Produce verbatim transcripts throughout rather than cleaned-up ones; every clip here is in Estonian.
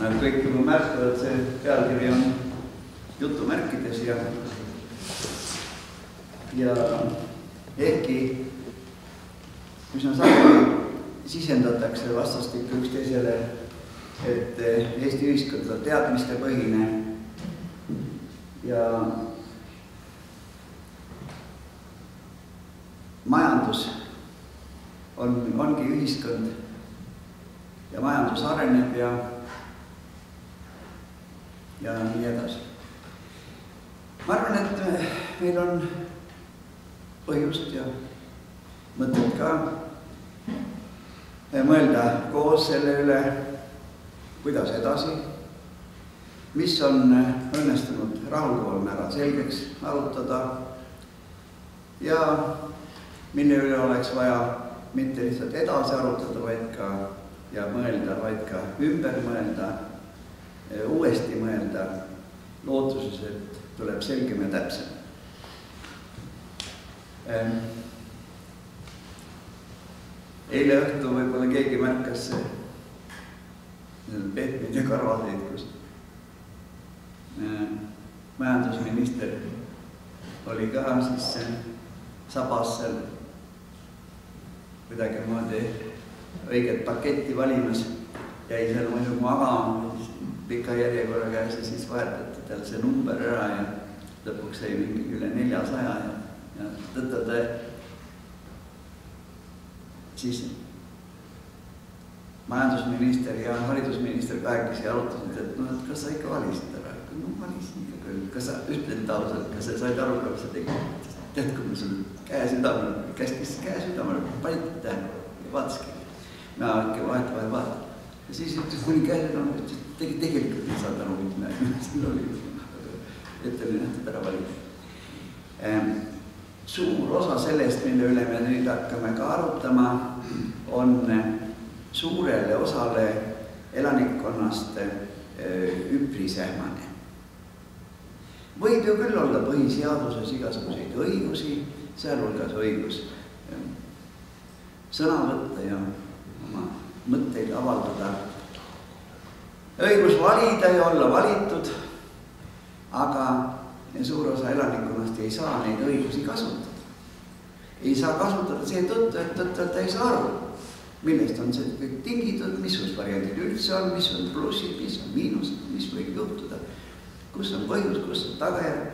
kõik juba märkavad, see pealkiri on jutumärkides ja ja ehkki üsna sageli sisendatakse vastastikku üksteisele, et Eesti ühiskond on teadmistepõhine ja majandus on, ongi ühiskond ja majandus areneb ja ja nii edasi. Ma arvan, et meil on põhjust ja mõtet ka mõelda koos selle üle, kuidas edasi, mis on õnnestunud rahuldaval määral selgeks arutada ja mille üle oleks vaja mitte lihtsalt edasi arutada, vaid ka ja mõelda, vaid ka ümber mõelda, uuesti mõelda, lootuses, et tuleb selgem ja täpsem. Eile õhtu võib-olla keegi märkas pehmid ja karvaseid, kus majandusminister oli ka siis sabas seal kuidagi moodi õiget paketti valimas, jäi seal muidugi magama pika järjekorra käes ja siis vahetati tal see number ära ja lõpuks sai mingi üle neljasaja ja, ja tõttada siis majandusminister ja haridusminister kahekesi arutasid, et no, et kas sa ikka valisid ära? No valisin ikka küll. Kas sa ütled tausalt, kas sa said aru, kas sa tegid? Tead, kui ma sul käe südamel, käskis käe südamel, panid tähele ja vaataski. Ma ikka vahet vahel vaatan. Ja siis ütles, kuni käe südamel, ütles, et tegelikult ei saada aru, mis siin oli. Ette oli nähtud ära valida. Suur osa sellest, mille üle me nüüd hakkame ka arutama, on suurele osale elanikkonnast üprisähmane. Võib ju küll olla põhiseaduses igasuguseid õigusi, sealhulgas õigus sõna võtta ja oma mõtteid avaldada. Õigus valida ja olla valitud, aga suur osa elanikkonnast ei saa neid õigusi kasutada. Ei saa kasutada seetõttu, et tõttelt ei saa aru, millest on see kõik tingitud, mis variandid üldse on, mis on plussid, mis on miinused, mis võib juhtuda, kus on põhjus, kus on tagajärg.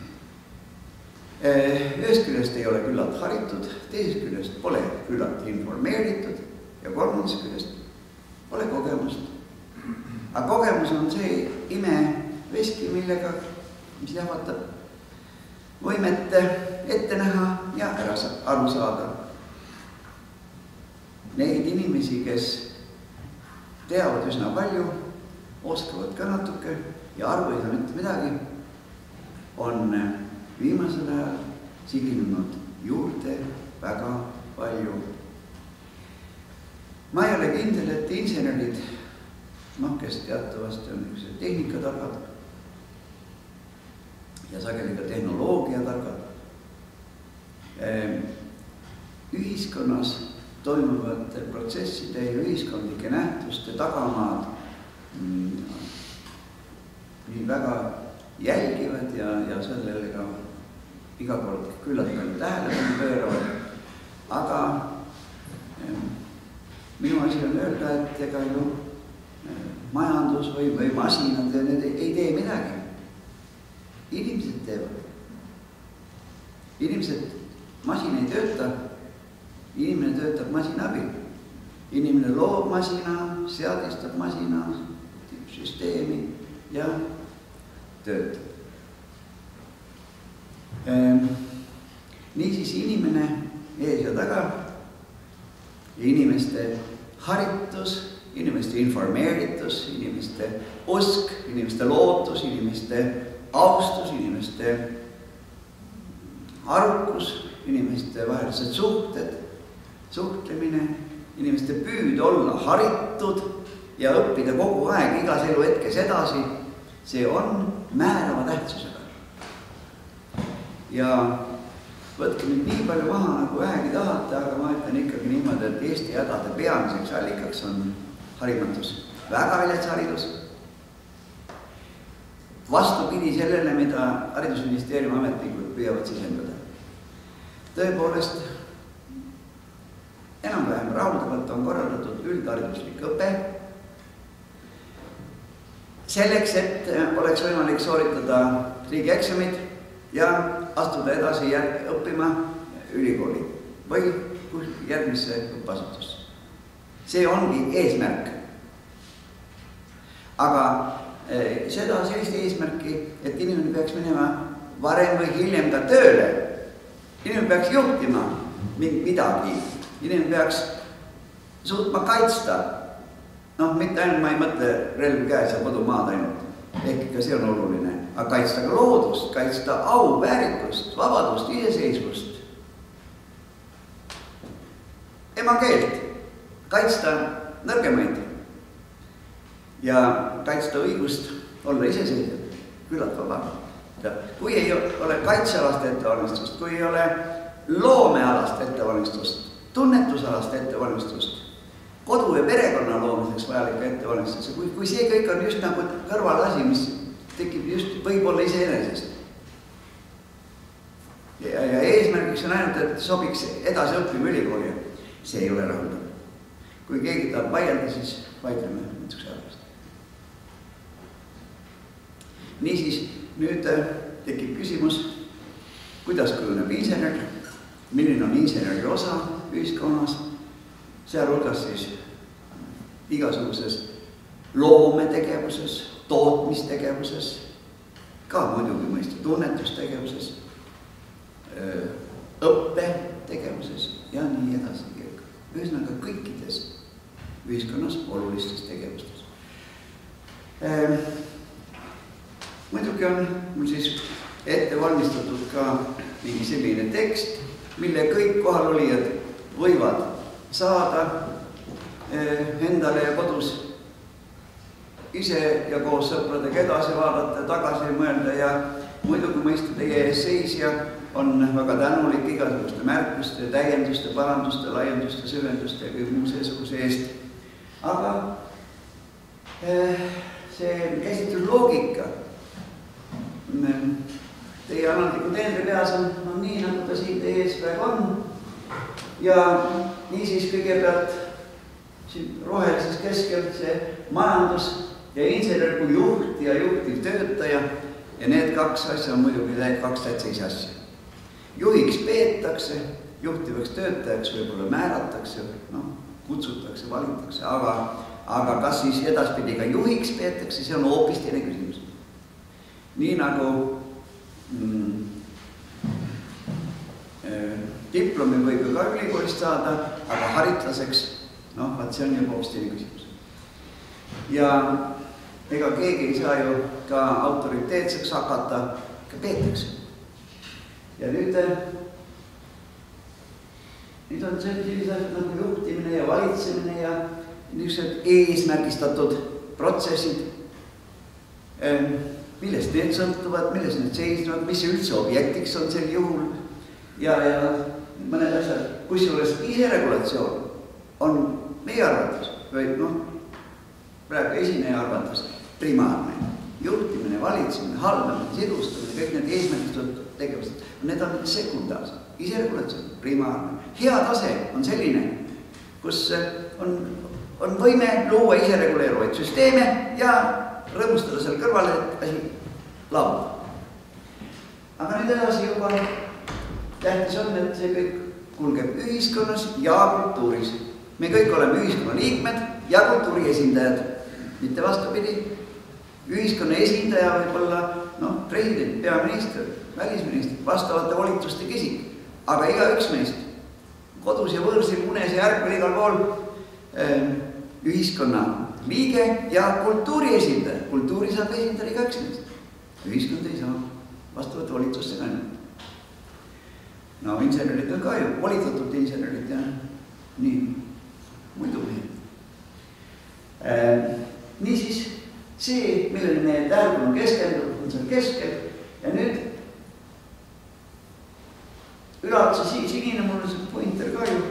Ühest küljest ei ole küllalt haritud, teisest küljest pole küllalt informeeritud ja kolmandas küljest pole kogemust. Aga kogemus on see ime veski, millega mis jahvatab võimet ette näha ja ära aru saada. Neid inimesi, kes teavad üsna palju, oskavad ka natuke ja aru ei saa mitte midagi, on viimasel ajal siginud juurde väga palju. Ma ei ole kindel, et insenerid, noh, kes teatavasti on üks tehnikatargad, ja sageli ka tehnoloogia targad. Ühiskonnas toimuvate protsesside ja ühiskondlike nähtuste tagamaad nii väga jälgivad ja, ja sellele ka iga kord küllalt palju tähelepanu pööravad. Aga minu asi on öelda, et ega ju majandus või, või masinad need ei tee midagi. Inimesed teevad. Inimesed, masin ei tööta, inimene töötab masina abil. Inimene loob masina, seadistab masina, süsteemi ja töötab. Ehm, niisiis inimene ees ja taga ja inimeste haritus, inimeste informeeritus, inimeste usk, inimeste lootus, inimeste austus, inimeste arukus, inimeste vahelised suhted, suhtlemine, inimeste püüd olla haritud ja õppida kogu aeg igas elu hetkes edasi, see on määrava tähtsusega. Ja võtke nüüd nii palju maha, nagu vähegi tahate, aga ma ütlen ikkagi niimoodi, et Eesti hädade peamiseks allikaks on harimatus. Väga vilets haridus, vastupidi sellele, mida haridusministeeriumi ametnikud püüavad sisendada. Tõepoolest, enam-vähem rahuldavalt on korraldatud üldhariduslik õpe, selleks, et oleks võimalik sooritada riigieksamid ja astuda edasi järg, õppima ülikooli või järgmisse õppeasutusse. See ongi eesmärk. Aga eh, seda sellist eesmärki, et inimene peaks minema varem või hiljem ka tööle. Inimene peaks juhtima midagi. Inimene peaks suutma kaitsta. Noh, mitte ainult ma ei mõtle relv käes ja kodumaad ainult. Ehk ka see on oluline. Aga kaitsta ka loodust, kaitsta au, väärikust, vabadust, iseseisvust. Emakeelt, kaitsta nõrgemaid ja kaitsta õigust olla iseseisev, küllalt vaba. Kui ei ole kaitsealast ettevalmistust, kui ei ole loomealast ettevalmistust, tunnetusalast ettevalmistust, kodu ja perekonna loomiseks vajalike ettevalmistuse, kui, kui see kõik on just nagu kõrvalasi, mis tekib just võib-olla iseenesest. Ja, ja eesmärgiks on ainult, et sobiks edasi õppima ülikooli. See ei ole rahuldav. Kui keegi tahab vaielda, siis vaidleme näiteks ajast. Niisiis, nüüd tekib küsimus, kuidas kujuneb insener, milline on inseneri osa ühiskonnas, sealhulgas siis igasuguses loometegevuses, tootmistegevuses, ka muidugi mõista tunnetustegevuses, õppetegevuses ja nii edasi. Ühesõnaga kõikides ühiskonnas olulistes tegevustes. Ehm, muidugi on mul siis ette valmistatud ka mingi selline tekst, mille kõik kohalolijad võivad saada eh, endale ja kodus ise ja koos sõpradega edasi vaadata, tagasi mõelda ja muidugi mõista teie ees seisja on väga tänulik igasuguste märkuste, täienduste, paranduste, laienduste, süvenduste ja kõik muu seesuguse eest. Aga see käsitlusloogika teie analüütiku teenri peas on, on nii, nagu ta siin teie ees praegu on. Ja niisiis kõigepealt siin rohelises keskel see majandus ja insener kui juht ja juhtiv töötaja ja need kaks asja on muidugi kaks täitsa ise asja. Juhiks peetakse, juhtivaks töötajaks võib-olla määratakse, no, kutsutakse, valitakse, aga, aga kas siis edaspidi ka juhiks peetakse, see on hoopis teine küsimus. Nii nagu mm, eh, diplomi võib ju ka ülikoolist saada, aga haritlaseks, noh, vaat see on ju hoopis teine küsimus. Ja ega keegi ei saa ju ka autoriteetseks hakata, ka peetakse. Ja nüüd, nüüd on sellised asjad nagu juhtimine ja valitsemine ja niisugused eesmärgistatud protsessid, millest need sõltuvad, millest need seisnevad, mis üldse objektiks on sel juhul ja, ja mõned asjad, kusjuures iseregulatsioon on meie arvates, või noh, praegu esineja arvates primaarne. Juhtimine, valitsemine, haldamine, sidustamine, kõik need eesmärgistatud tegevused, need on sekundaarsed, iseregulatsioon, primaarne. Hea tase on selline, kus on, on võime luua isereguleeruvaid süsteeme ja rõõmustada seal kõrvale, et asi laabub. Aga nüüd edasi juba tähtis on, et see kõik kulgeb ühiskonnas ja kultuuris. Me kõik oleme ühiskonna liikmed ja kultuuri esindajad, mitte vastupidi. Ühiskonna esindaja võib olla no, president, peaminister, välisminister, vastavate volituste kisik, aga iga üks meist kodus ja võõrsil, unes ja ärkvel igal pool eh, ühiskonna liige ja kultuuri esindaja. Kultuuri saab esindada iga üks meist. Ühiskond ei saa vastavate volitustega ainult. No insenerid on ka ju, volitatud insenerid ja nii, muidu mehed. Eh, niisiis, see, millele meie tähelepanu keskendub, on seal keskel ja nüüd üleotsa sinine, mul on see pointer ka ju,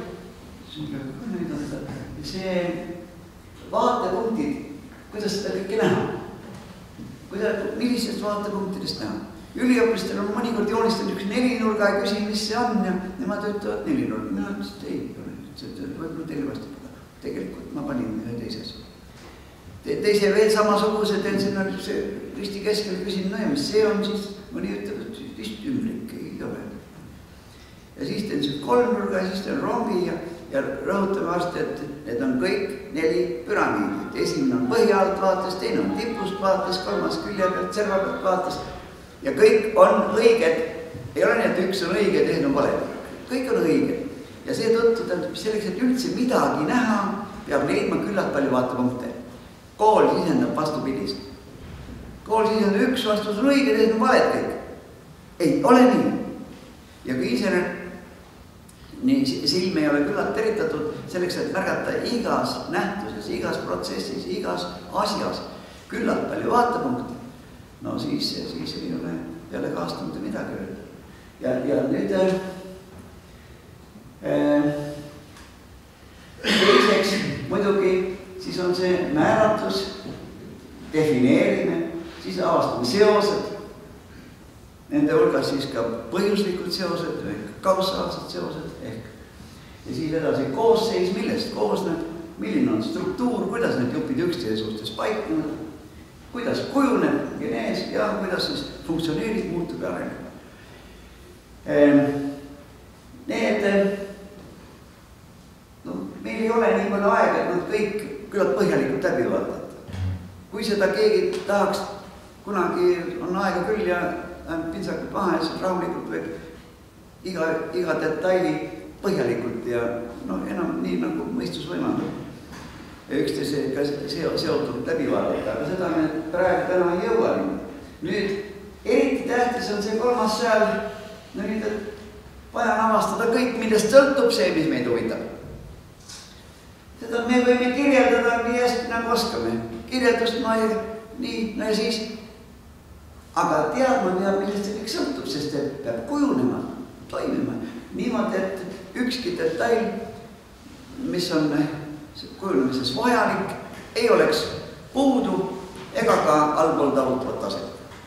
see vaatepunktid, kuidas seda kõike näha, seda millistest vaatepunktidest näha. Üliõpilastel on mõnikord joonistanud üks nelinurga ja küsin, mis see on ja nemad ütlevad nelinurga. Mina ütlesin, et ei ole, võib-olla teile vastupada. Tegelikult ma panin ühe teises. Teise veel samasuguse teen sinna risti keskel küsin, no ja mis see on siis? Mõni ütleb, et vist ümbrik ei ole. Ja siis teen see kolmnurga ja siis teen rongi ja, ja rõhutame varsti, et need on kõik neli püramiidid. Esimene on põhja alt vaates, teine on tipust vaates, kolmas külje pealt, serva pealt vaates. Ja kõik on õiged, ei ole nii, et üks on õige ja teine on vale. Kõik on õiged. Ja see tõttu tähendab selleks, et üldse midagi näha, peab leidma küllalt palju vaatepunkte. Kool sisendab vastupidist. Kool sisendab üks vastus on õige, teine on valed kõik. Ei, ole nii. Ja kui ise nii silme ei ole küllalt teritatud selleks, et märgata igas nähtuses, igas protsessis, igas asjas küllalt palju vaatepunkte, no siis, siis ei ole peale kaastunda midagi öelda. Ja, ja nüüd äh, teiseks muidugi siis on see määratlus, defineerime, siis avastame seosed, nende hulgas siis ka põhjuslikud seosed või kausaalsed seosed ehk. Ja siis edasi koosseis, millest koosneb, milline on struktuur, kuidas need jupid üksteise suhtes paiknevad, kuidas kujuneb genees ja kuidas siis funktsioneerib, muutub ja areneb. Need, no meil ei ole nii palju aega, et nad kõik küllalt põhjalikult läbi vaadata. Kui seda keegi tahaks, kunagi on aega küll ja pintsakult maha ja siis rahulikult võib iga, iga detaili põhjalikult ja no enam nii nagu mõistus võimaldab. Ja üksteisega seotud läbi vaadata, aga seda me praegu täna ei jõua. Nüüd, eriti tähtis on see kolmas seal, no nüüd, et vaja on avastada kõik, millest sõltub see, mis meid huvitab. Seda me võime kirjeldada nii hästi, nagu oskame. Kirjeldust ma ei, nii, no ja siis, aga teadma peab, millest see kõik sõltub, sest et peab kujunema, toimima. Niimoodi, et ükski detail, mis on kujunemises vajalik, ei oleks puudu ega ka allpool talutavat taset.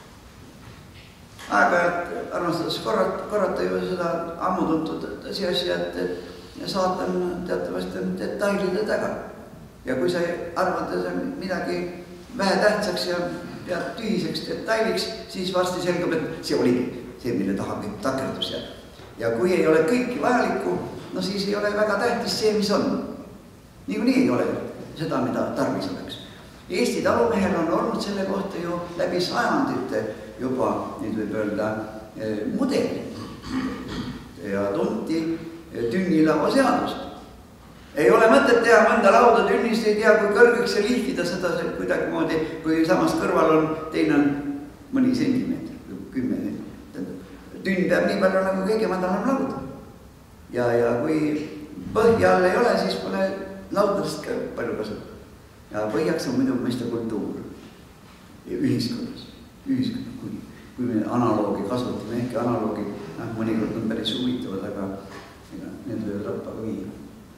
Aeg-ajalt armastades korrata, korrata juba seda ammu tuntud tõsi asja, et saatan teatavasti on detailide taga. Ja kui sa arvad, et midagi vähe tähtsaks ja pead tühiseks detailiks, siis varsti selgub, et see oligi see, mille taha kõik takerdus jääb. Ja kui ei ole kõiki vajalikku, no siis ei ole väga tähtis see, mis on. Niikuinii ei ole seda, mida tarvis oleks. Eesti talumehel on olnud selle kohta ju läbi sajandite juba, nüüd võib öelda, mudeli. Ja tunti tünnilava seadust. Ei ole mõtet teha mõnda lauda tünnist, ei tea, kui kõrgeks ja lihtida seda kuidagi moodi, kui samas kõrval on teine on mõni sentimeeter, kümme. Tünn peab nii palju nagu kõige madalam laud. Ja, ja kui põhja all ei ole, siis pole laudadest ka palju kasu. Ja põhjaks on muidugi mõista kultuur ja ühiskonnas. Ühiskonnas, kui, kui me analoogi kasutame, ehkki analoogi noh, mõnikord on päris huvitavad, aga ega, need võivad rappa ka viia.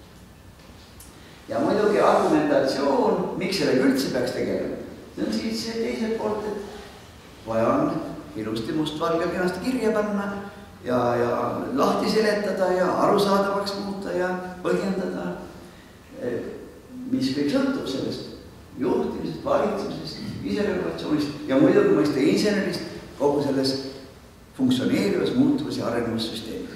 Ja muidugi argumentatsioon, miks sellega üldse peaks tegelema, see on siis see teiselt poolt, et vaja on ilusti mustvalge kenasti kirja panna ja, ja lahti seletada ja arusaadavaks muuta ja põhjendada, mis kõik sõltub sellest juhtimisest, valitsusest, iseregulatsioonist ja muidugi mõista insenerist kogu selles funktsioneerivas, muutuvas ja arenevas süsteemis.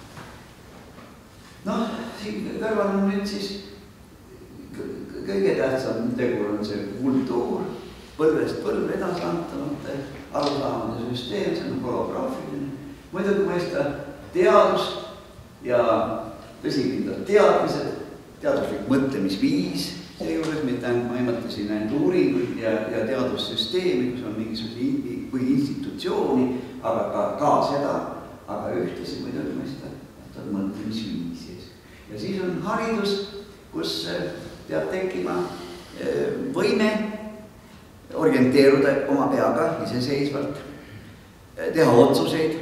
Noh, siin kõrval on nüüd siis kõige tähtsam tegur on see kultuur, põlvest põlve edasantavate arusaamade süsteem, see on holograafiline. Muidugi mõista teadus ja tõsikindlad teadmised, teaduslik mõtlemisviis, seejuures mitte ainult ma imetasin ainult uuringuid ja, ja teadussüsteemi, kus on mingisuguse või institutsiooni, aga ka, ka seda, aga ühtesi muidugi mõista mõtlemisviisis. Ja siis on haridus, kus peab tekkima võime orienteeruda oma peaga iseseisvalt, teha otsuseid,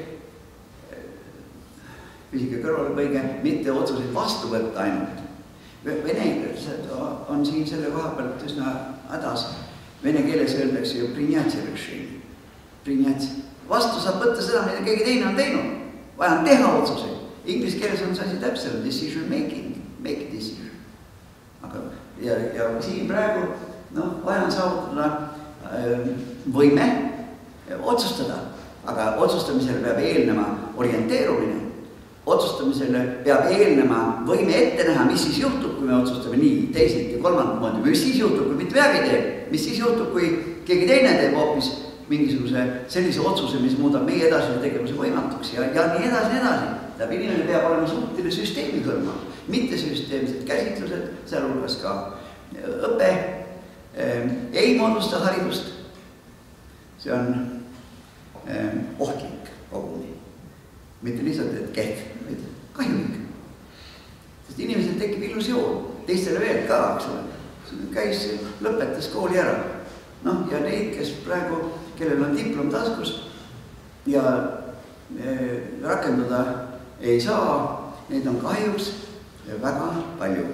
püsige kõrvale põige, mitte otsuseid vastu võtta ainult. Venelased on siin selle koha pealt üsna hädas. vene keeles öeldakse ju prinjatsi rešeni. Prinjatsi. Vastu saab võtta seda, mida keegi teine on teinud. Vaja on teha otsuseid. Inglise keeles on see asi täpselt decision making, make decision. Aga ja, ja siin praegu no, vaja on saavutada võime otsustada, aga otsustamisele peab eelnema orienteerumine. Otsustamisele peab eelnema võime ette näha, mis siis juhtub, kui me otsustame nii, teised ja kolmand moodi, mis siis juhtub, kui mitte vägi teeb, mis siis juhtub, kui keegi teine teeb hoopis mingisuguse sellise otsuse, mis muudab meie edasise tegevuse võimatuks ja, ja nii edasi, nii edasi. Tähendab, inimene peab olema suhteline süsteemi kõrma, mitte süsteemsed käsitlused, sealhulgas ka õpe, ei moodusta haridust. See on ohtlik koguni. Mitte lihtsalt, et kehv, vaid kahjulik. Sest inimesel tekib illusioon, teistele veel ka, eks ole. Käis, lõpetas kooli ära. No, ja neid, kes praegu, kellel on diplom taskus ja rakenduda ei saa, neid on kahjuks väga palju.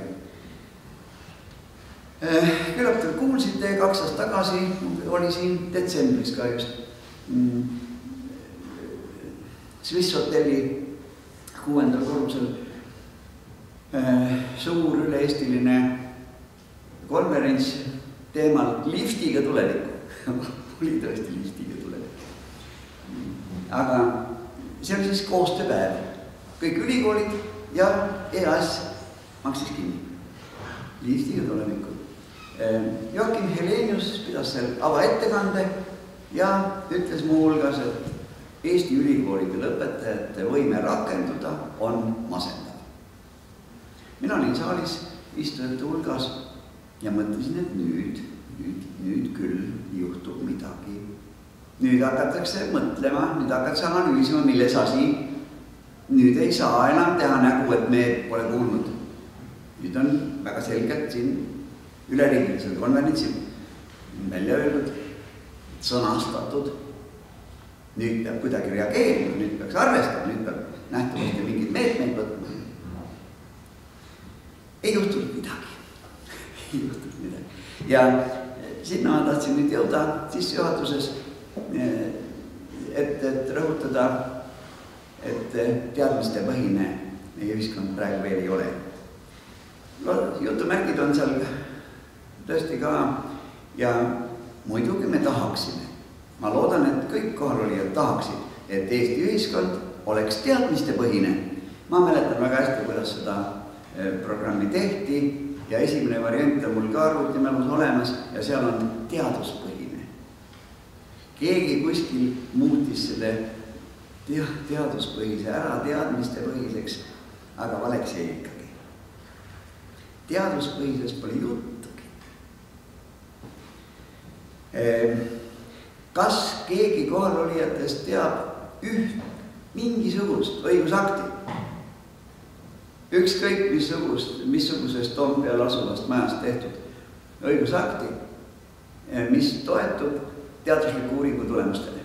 Küllap te kuulsite kaks aastat tagasi, oli siin detsembris ka just Swiss Hotelli kuuendal korrusel suur üle-eestiline konverents teemal liftiga tulevikku. Oli tõesti liftiga tulevikku. Aga see oli siis koostööpäev. Kõik ülikoolid ja E A S maksis kinni. Liftiga tulevikku. Joakim Helenius pidas seal avaettekande ja ütles muu hulgas, et Eesti ülikoolide lõpetajate võime rakenduda on masendav. Mina olin saalis istujate hulgas ja mõtlesin, et nüüd, nüüd, nüüd küll juhtub midagi. Nüüd hakatakse mõtlema, nüüd hakatakse analüüsima, milles asi. Nüüd ei saa enam teha nägu, et me pole kuulnud. Nüüd on väga selgelt siin üleriigilisel konverentsil välja öeldud, sõnastatud. Nüüd peab kuidagi reageerima, nüüd peaks arvestama, nüüd peab nähtavasti mingid meetmeid võtma. Ei juhtunud midagi. Ei juhtunud midagi. Ja sinna ma tahtsin nüüd jõuda sissejuhatuses, et, et rõhutada, et teadmiste põhine meie ühiskond praegu veel ei ole. Jutumärgid on seal tõesti ka ja muidugi me tahaksime. Ma loodan, et kõik kohalolijad tahaksid, et Eesti ühiskond oleks teadmiste põhine. Ma mäletan väga hästi, kuidas seda programmi tehti ja esimene variant on mul ka arvutimälus olemas ja seal on teaduspõhine. Keegi kuskil muutis selle teaduspõhise ära teadmiste põhiseks, aga valeks jäi ikkagi. Teaduspõhises pole juttugi. Kas keegi kohalolijatest teab üht mingisugust õigusakti? Ükskõik missugust, missugusest Toompeal asuvast majast tehtud õigusakti, mis toetub teadusliku uuringu tulemustele.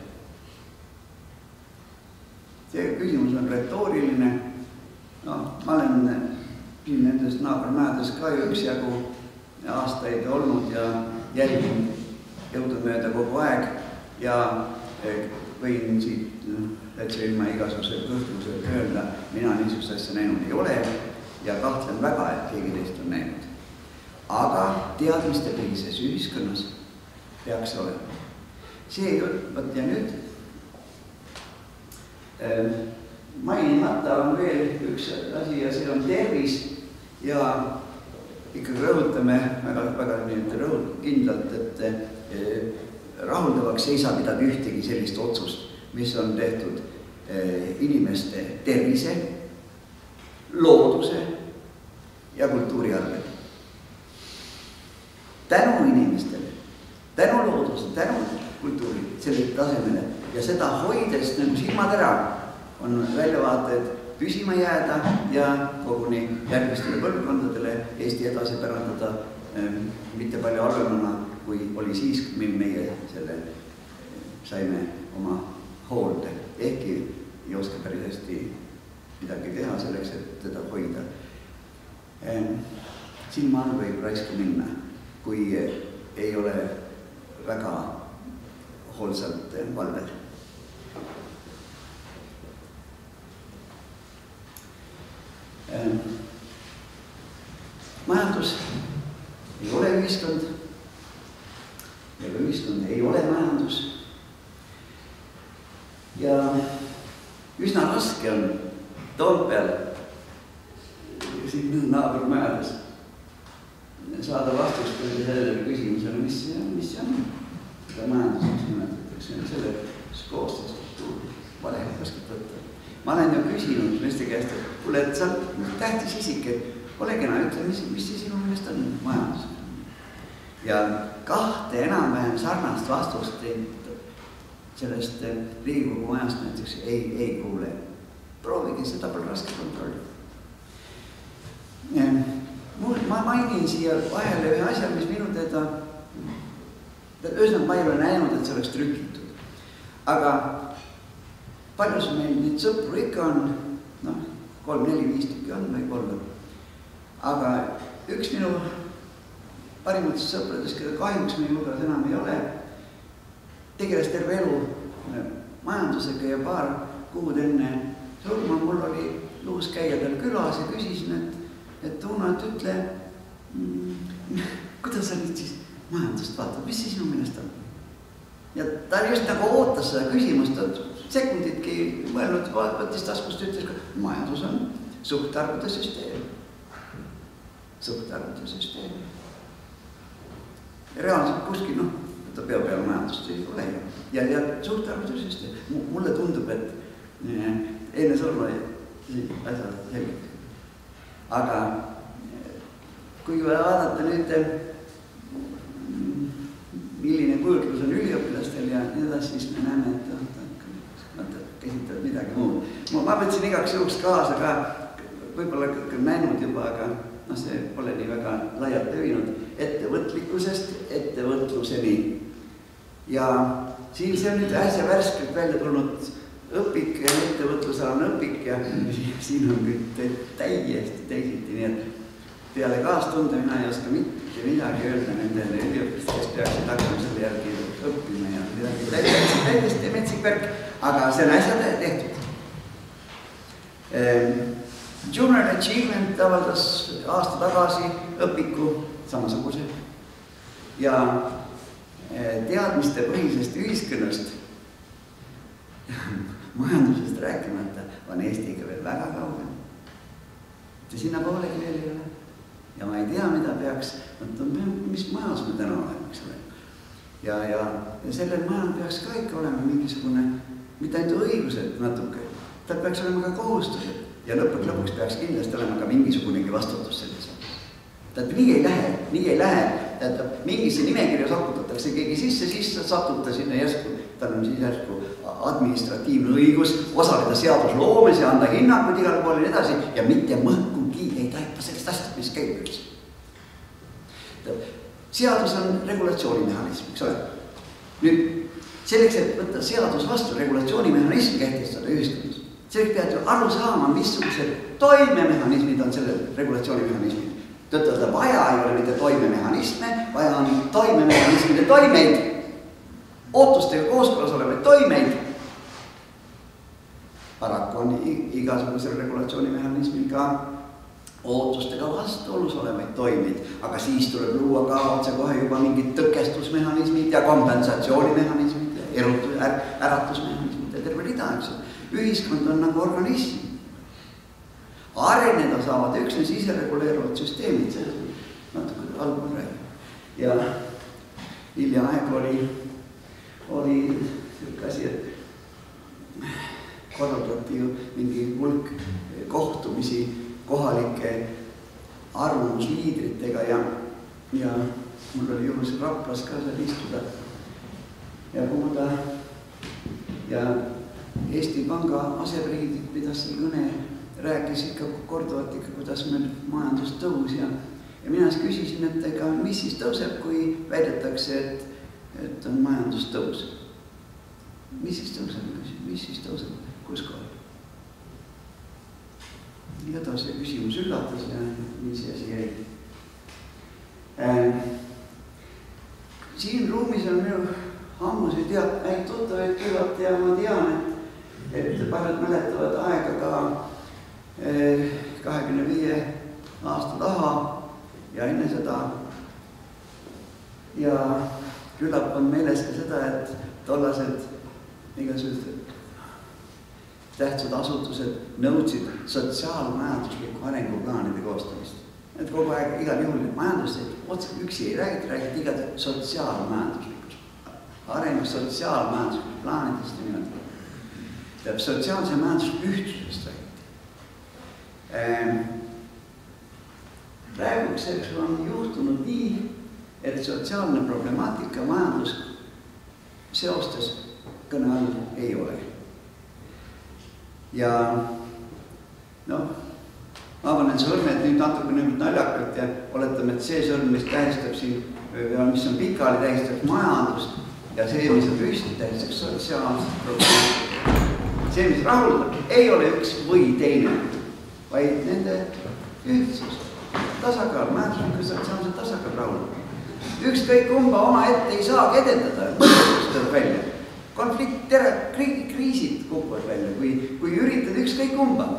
See küsimus on retooriline. No, ma olen siin nendest naabermajades ka üksjagu aastaid olnud ja jälgin jõudumööda kogu aeg. Ja võin siit täitsa ilma igasuguse kõhtusega öelda, mina niisugust asja näinud ei ole ja kahtlen väga, et keegi teist on näinud. Aga teadmiste põhises ühiskonnas peaks olema. See jutt, ja nüüd mainimata on veel üks asi ja see on tervis ja ikkagi rõhutame väga, väga rõhut kindlalt, et rahuldavaks ei saa pidada ühtegi sellist otsust, mis on tehtud inimeste tervise, looduse ja kultuuri arvel. Tänu inimestele, tänu looduse, tänu kultuuri selle tasemele ja seda hoides nagu silmad ära on väljavaated püsima jääda ja koguni järgmistele põlvkondadele Eesti edasi pärandada mitte palju arvemana, kui oli siis, mil meie selle saime oma hoolde. Ehkki ei oska päris hästi midagi teha selleks, et teda hoida. Silma all võib raisku minna, kui ei ole väga hoolsalt valvel. Majandus ei ole ühiskond ja ka ühiskond ei ole majandus. Ja üsna raske on Toompeal siin naabermajades saada vastust sellele küsimusele, mis see on, mis see on. Seda majanduseks nimetatakse, selle koostööstruktuuri valemi oskab võtta. Ma olen ju küsinud meeste käest, et kuule, et sa tähtis isik, et ole kena, ütle, mis, mis see sinu millest on majandus. Ja kahte enam-vähem sarnast vastust sellest Riigikogu majast näiteks ei, ei kuule. Proovige, seda pole raske kontrollida. Ma mainin siia vahele ühe asja, mis minu teda, ühesõnaga ma ei ole näinud, et see oleks trükitud. Aga paljus meil neid sõpru ikka on, noh, kolm, neli, viis tükki on või kolm. Aga üks minu parimatest sõpradest, keda kahjuks meie hulgas enam ei ole, tegeles terve elu majandusega ja paar kuud enne surma mul oli luus käia tal külas ja küsisin, et et Uno, et ütle, kuidas sa nüüd siis majandust vaatad, mis siis sinu millest on? Ja ta just nagu ootas seda küsimust, et sekunditki mõelnud, võttis taskust, ütles, et majandus on suhtarvude süsteem. Suhtarvude süsteem. Ja reaalselt kuskil, noh, ta pea peal majandust ei ole. Ja, ja suhtarvude süsteem. Mulle tundub, et enne surma oli asja selgelt. Aga kui vaadata nüüd, milline kujutluus on üliõpilastel ja nii edasi, siis me näeme, et nad käsitavad midagi muud. Ma võtsin igaks juhuks kaasa ka, võib-olla kõik on näinud juba, aga no see pole nii väga laialt levinud, ettevõtlikkusest ettevõtluseni. Ja siin see on nüüd äsja värskelt välja tulnud õpik ja ettevõtlusalane õpik ja siin on kõik täiesti teisiti, nii et peale kaastunde mina ei oska mitte midagi öelda nendele üliõpilastele, kes peaksid hakkama selle järgi õppima ja midagi täiesti, täiesti metsik värk, aga see on äsja tehtud. Junior Achievement avaldas aasta tagasi õpiku samasuguse ja teadmiste põhisest ühiskonnast majandusest rääkimata on Eestiga veel väga kaugel. Ja sinna poolegi veel ei ole. Ja ma ei tea, mida peaks, mis majas me täna oleme, eks ole. Ja, ja, ja sellel majal peaks ka ikka olema mingisugune, mitte ainult õigused natuke, tal peaks olema ka kohustused. Ja lõpuks lõpuks peaks kindlasti olema ka mingisugunegi vastutus sellise. Tähendab, nii ei lähe, nii ei lähe. Tähendab, mingisse nimekirja sakutatakse keegi sisse, siis satuta sinna järsku. Tal on siis järsku administratiivne õigus osaleda seadusloomes ja anda hinnangud igale poole ja edasi ja mitte mõhkugi ei taipa sellest asjast, mis käib üldse. Seadus on regulatsioonimehhanism, eks ole. Nüüd, selleks, et võtta seadus vastu regulatsioonimehhanism kehtestada ühiskonnas, selleks pead ju aru saama, missugused toimemehhanismid on sellel regulatsioonimehhanismil. Tõttada vaja ei ole mitte toimemehhanisme, vaja on toimemehhanismide toimeid, ootustega kooskõlas olevaid toimeid. Paraku on igasugusel regulatsioonimehhanismil ka ootustega vastuolus olevaid toimeid, aga siis tuleb luua ka otse kohe juba mingid tõkestusmehhanismid ja kompensatsioonimehhanismid ja erutus, äratusmehhanismid ja terve rida, eks. Ühiskond on nagu organism. Areneda saavad üksnes ise reguleeruvad süsteemid, see natuke algul räägib. Ja hilja aeg oli oli asi, et korraldati ju mingi hulk kohtumisi kohalike arvamusliidritega ja, ja mul oli juhus Raplas ka seal istuda ja kuulda ja Eesti Panga asepresident pidas seal kõne, rääkis ikka korduvalt ikka, kuidas meil majandus tõus ja, ja mina siis küsisin, et ega mis siis tõuseb, kui väidetakse, et et on majandustõus. Mis siis tõuseb? Mis siis tõuseb? Kus kohal? Ja ta see küsimus üllatas ja nii see asi jäi. siin ruumis on minu ammusi tead häid tuttavaid küllalt ja ma tean, et paljud mäletavad aega ka kahekümne viie aasta taha ja enne seda. Ja küllap on meeles ka seda, et tollased igasugused tähtsad asutused nõudsid sotsiaalmajandusliku arenguplaanide koostamist. Et kogu aeg igal juhul majandust otse üksi ei räägita, räägita igat sotsiaalmajanduslikust. Arengus sotsiaalmajanduslikust plaanidest ja nimelt. Tähendab, sotsiaalse majanduslikust ühtsusest räägiti. Praeguseks on juhtunud nii, et sotsiaalne problemaatika majandus seostes kõne all ei ole. Ja noh, ma panen sõrmed nüüd natuke nüüd naljakalt ja oletame, et see sõrm, mis tähistab siin, mis on pikali tähistab majandust ja see, mis on püsti tähistab sotsiaalset probleemi. See, mis rahuldab, ei ole üks või teine, vaid nende ühtsus, tasakaal, majanduslik ja sotsiaalset tasakaal rahuldab. Ükskõik kumba oma ette ei saa edendada, mõtlustada välja. Konflikt, tere, kriisid kukuvad välja, kui, kui üritad ükskõik kumba.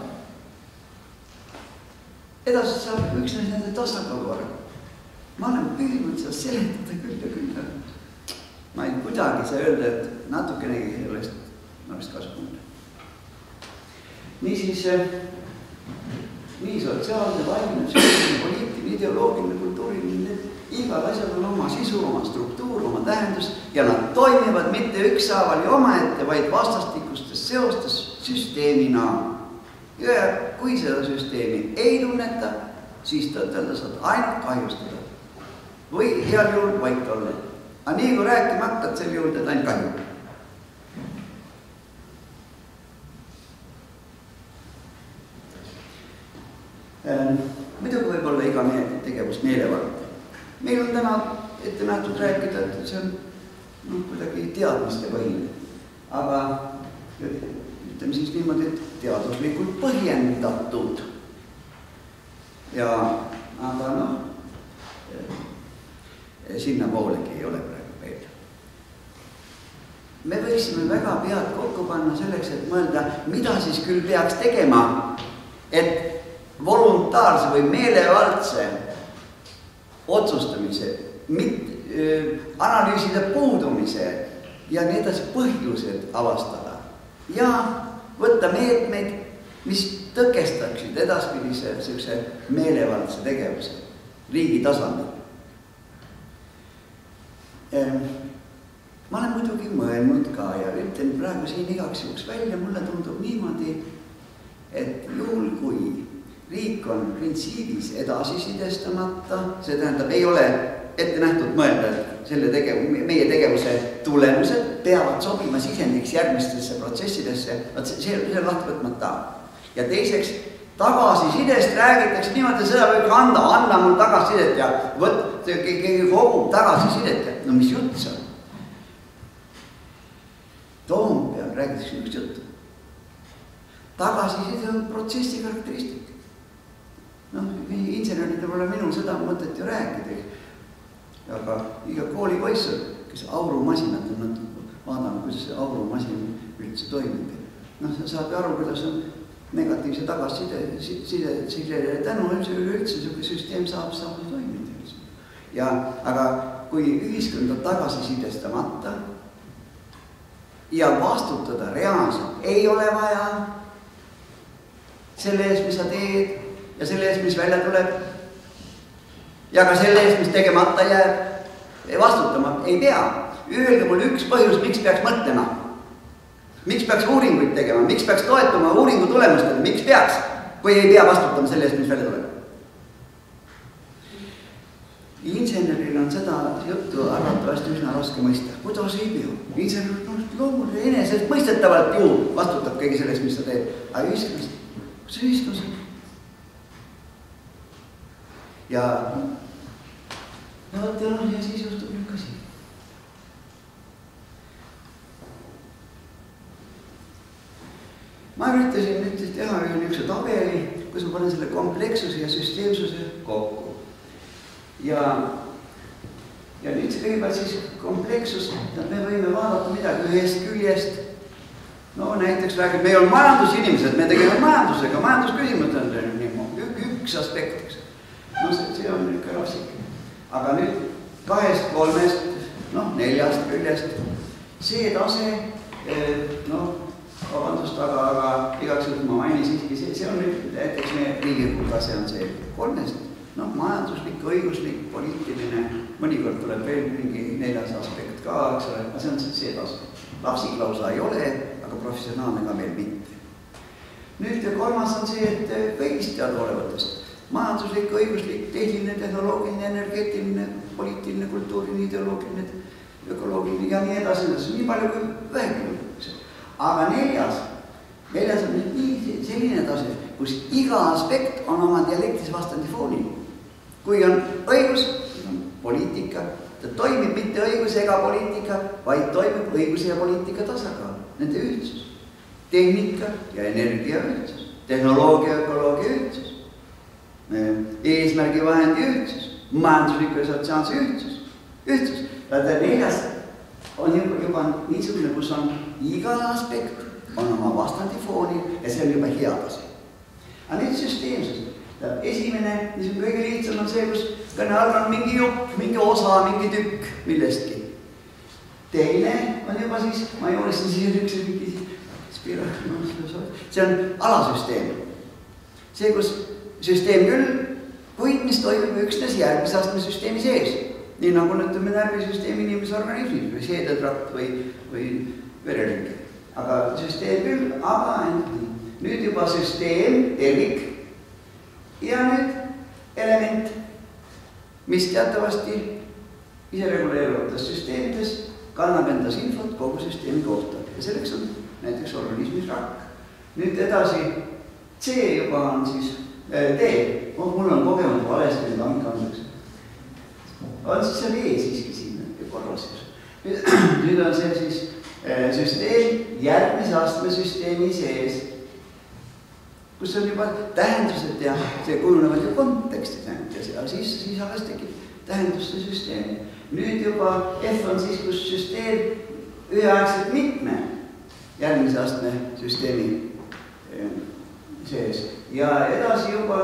Edasi saab üksnes nende tasakaalu arv. Ma olen püüdnud seda seletada küll ja küll. Ma ei kuidagi saa öelda, et natukenegi sellest oleks kasvanud. Niisiis, nii sotsiaalne, vaimne, poliitiline, ideoloogiline, kultuuriline, igal asjal on oma sisu, oma struktuur, oma tähendus ja nad toimivad mitte ükshaaval ja omaette, vaid vastastikustes seostes süsteemina. Ja kui seda süsteemi ei tunneta, siis tõttelda saad ainult kahjustada. Või heal juhul vait olla. Aga nii kui rääkima hakkad, sel juhul teed ainult kahju. Muidugi võib olla iga tegevus meelevald. Meil on täna ette nähtud rääkida, et see on no, kuidagi teadmiste põhine. Aga ütleme siis niimoodi, et teaduslikult põhjendatud. Ja, aga noh, sinna poolegi ei ole praegu veel. Me võiksime väga pead kokku panna selleks, et mõelda, mida siis küll peaks tegema, et voluntaarse või meelevaldse otsustamise, analüüside puudumise ja nii edasi põhjused avastada ja võtta meetmeid, mis tõkestaksid edaspidise sellise meelevaldse tegevuse riigi tasandil. Ma olen muidugi mõelnud ka ja ütlen praegu siin igaks juhuks välja, mulle tundub niimoodi, et juhul kui riik on printsiibis edasi sidestamata, see tähendab, ei ole ette nähtud mõelda, et selle tegev, meie tegevuse tulemused peavad sobima sisendiks järgmistesse protsessidesse, see on lahti võtmata. Ja teiseks, tagasisidest räägitakse niimoodi, seda võib anda, anna mul tagasisidet ja võt, keegi kogub tagasisidet, no mis jutt see on? Toompeal räägitakse üks juttu. Tagasiside on protsessi karakteristik. Noh, inseneridel pole minul seda mõtet ju rääkida. Aga iga kooli poiss, kes aurumasinat on vaadanud, kuidas see aurumasin üldse toimib. Noh, sa saab aru, kuidas on negatiivse tagasiside, side, side tänu üldse süsteem saab, saab toimida. Ja, aga kui ühiskond on tagasisidestamata ja vastutada reaalselt ei ole vaja selle ees, mis sa teed, ja selle eest, mis välja tuleb ja ka selle eest, mis tegemata jääb, vastutama ei pea. Öelge mul üks põhjus, miks peaks mõtlema. Miks peaks uuringuid tegema, miks peaks toetuma uuringu tulemustele, miks peaks, kui ei pea vastutama selle eest, mis välja tuleb. Inseneril on seda juttu arvatavasti üsna raske mõista. Kuidas ei pea? Insener on loomulikult enesest mõistetavalt ju vastutab kõigi sellest, mis sa teed. Aga ühiskonnas, kus ühiskonnas on? Ja, ja, ja, ja siis juhtub nüüd ka siin. Ma üritasin nüüd teha ühe niisuguse tabeli, kus ma panen selle komplekssuse ja süsteemsuse kokku. Ja, ja nüüd nüüd see kõigepealt siis komplekssus, me võime vaadata midagi ühest küljest. No näiteks räägib, me ei ole majandusinimesed, me tegeme majandusega, majandusküsimused on üks aspekt. No see, see on ikka rassik. Aga nüüd kahest, kolmest, noh, neljast küljest, see tase, noh, vabandust, aga, aga igaks juhul ma mainin siiski, see, see on nüüd, näiteks meie Riigikogu tase on see kolmest, noh, majanduslik, õiguslik, poliitiline, mõnikord tuleb veel mingi neljas aspekt ka, eks ole, aga see on see tase. Lapsik lausa ei ole, aga professionaalne ka meil mitte. Nüüd kolmas on see, et kõigist teadaolevatest. Majanduslik, õiguslik, tehniline, tehnoloogiline, energeetiline, poliitiline, kultuuriline, ideoloogiline, ökoloogiline ja nii edasi. Nii palju kui vähegi. Aga neljas, neljas on nii selline tase, kus iga aspekt on oma dialektis vastandi foonil. Kui on õigus, on poliitika, ta toimib mitte õigus ega poliitika, vaid toimib õiguse ja poliitika tasakaal, nende ühtsus. Tehnika ja energia ühtsus, tehnoloogia ja ökoloogia ühtsus. Eesmärgi vahendi ühtsus, majandusliku ja sotsiaalse ühtsus, ühtsus. Tähendab, neljas on juba, juba niisugune, kus on iga aspekt on oma vastandi foonil ja see on juba hea tase. Aga nüüd süsteemsus. Esimene, niisugune kõige lihtsam on see, kus kõne all on mingi jupp, mingi osa, mingi tükk millestki. Teine on juba siis, ma joonisin siia üks mingi spira, see on alasüsteem. See, kus süsteem küll, kuid mis toimub üksnes järgmise astme süsteemi sees. Nii nagu ütleme närvisüsteemi inimese organismis või seedetrakt või, või verering. Aga süsteem küll, aga ainult. Nüüd juba süsteem, tervik ja nüüd element, mis teatavasti isereguleeruvates süsteemides kannab endas infot kogu süsteemi kohta. Ja selleks on näiteks organismis rakk. Nüüd edasi, C juba on siis D, mul on kogemus valesti nüüd andkandeks. On siis see V siiski siin korras. Nüüd on see siis süsteem järgmise astme süsteemi sees, kus on juba tähendused ja see kujunevad ju kontekstid ja siis, siis alles tekib tähenduste süsteemi. Nüüd juba F on siis, kus süsteem üheaegselt mitme järgmise astme süsteemi sees. Ja edasi juba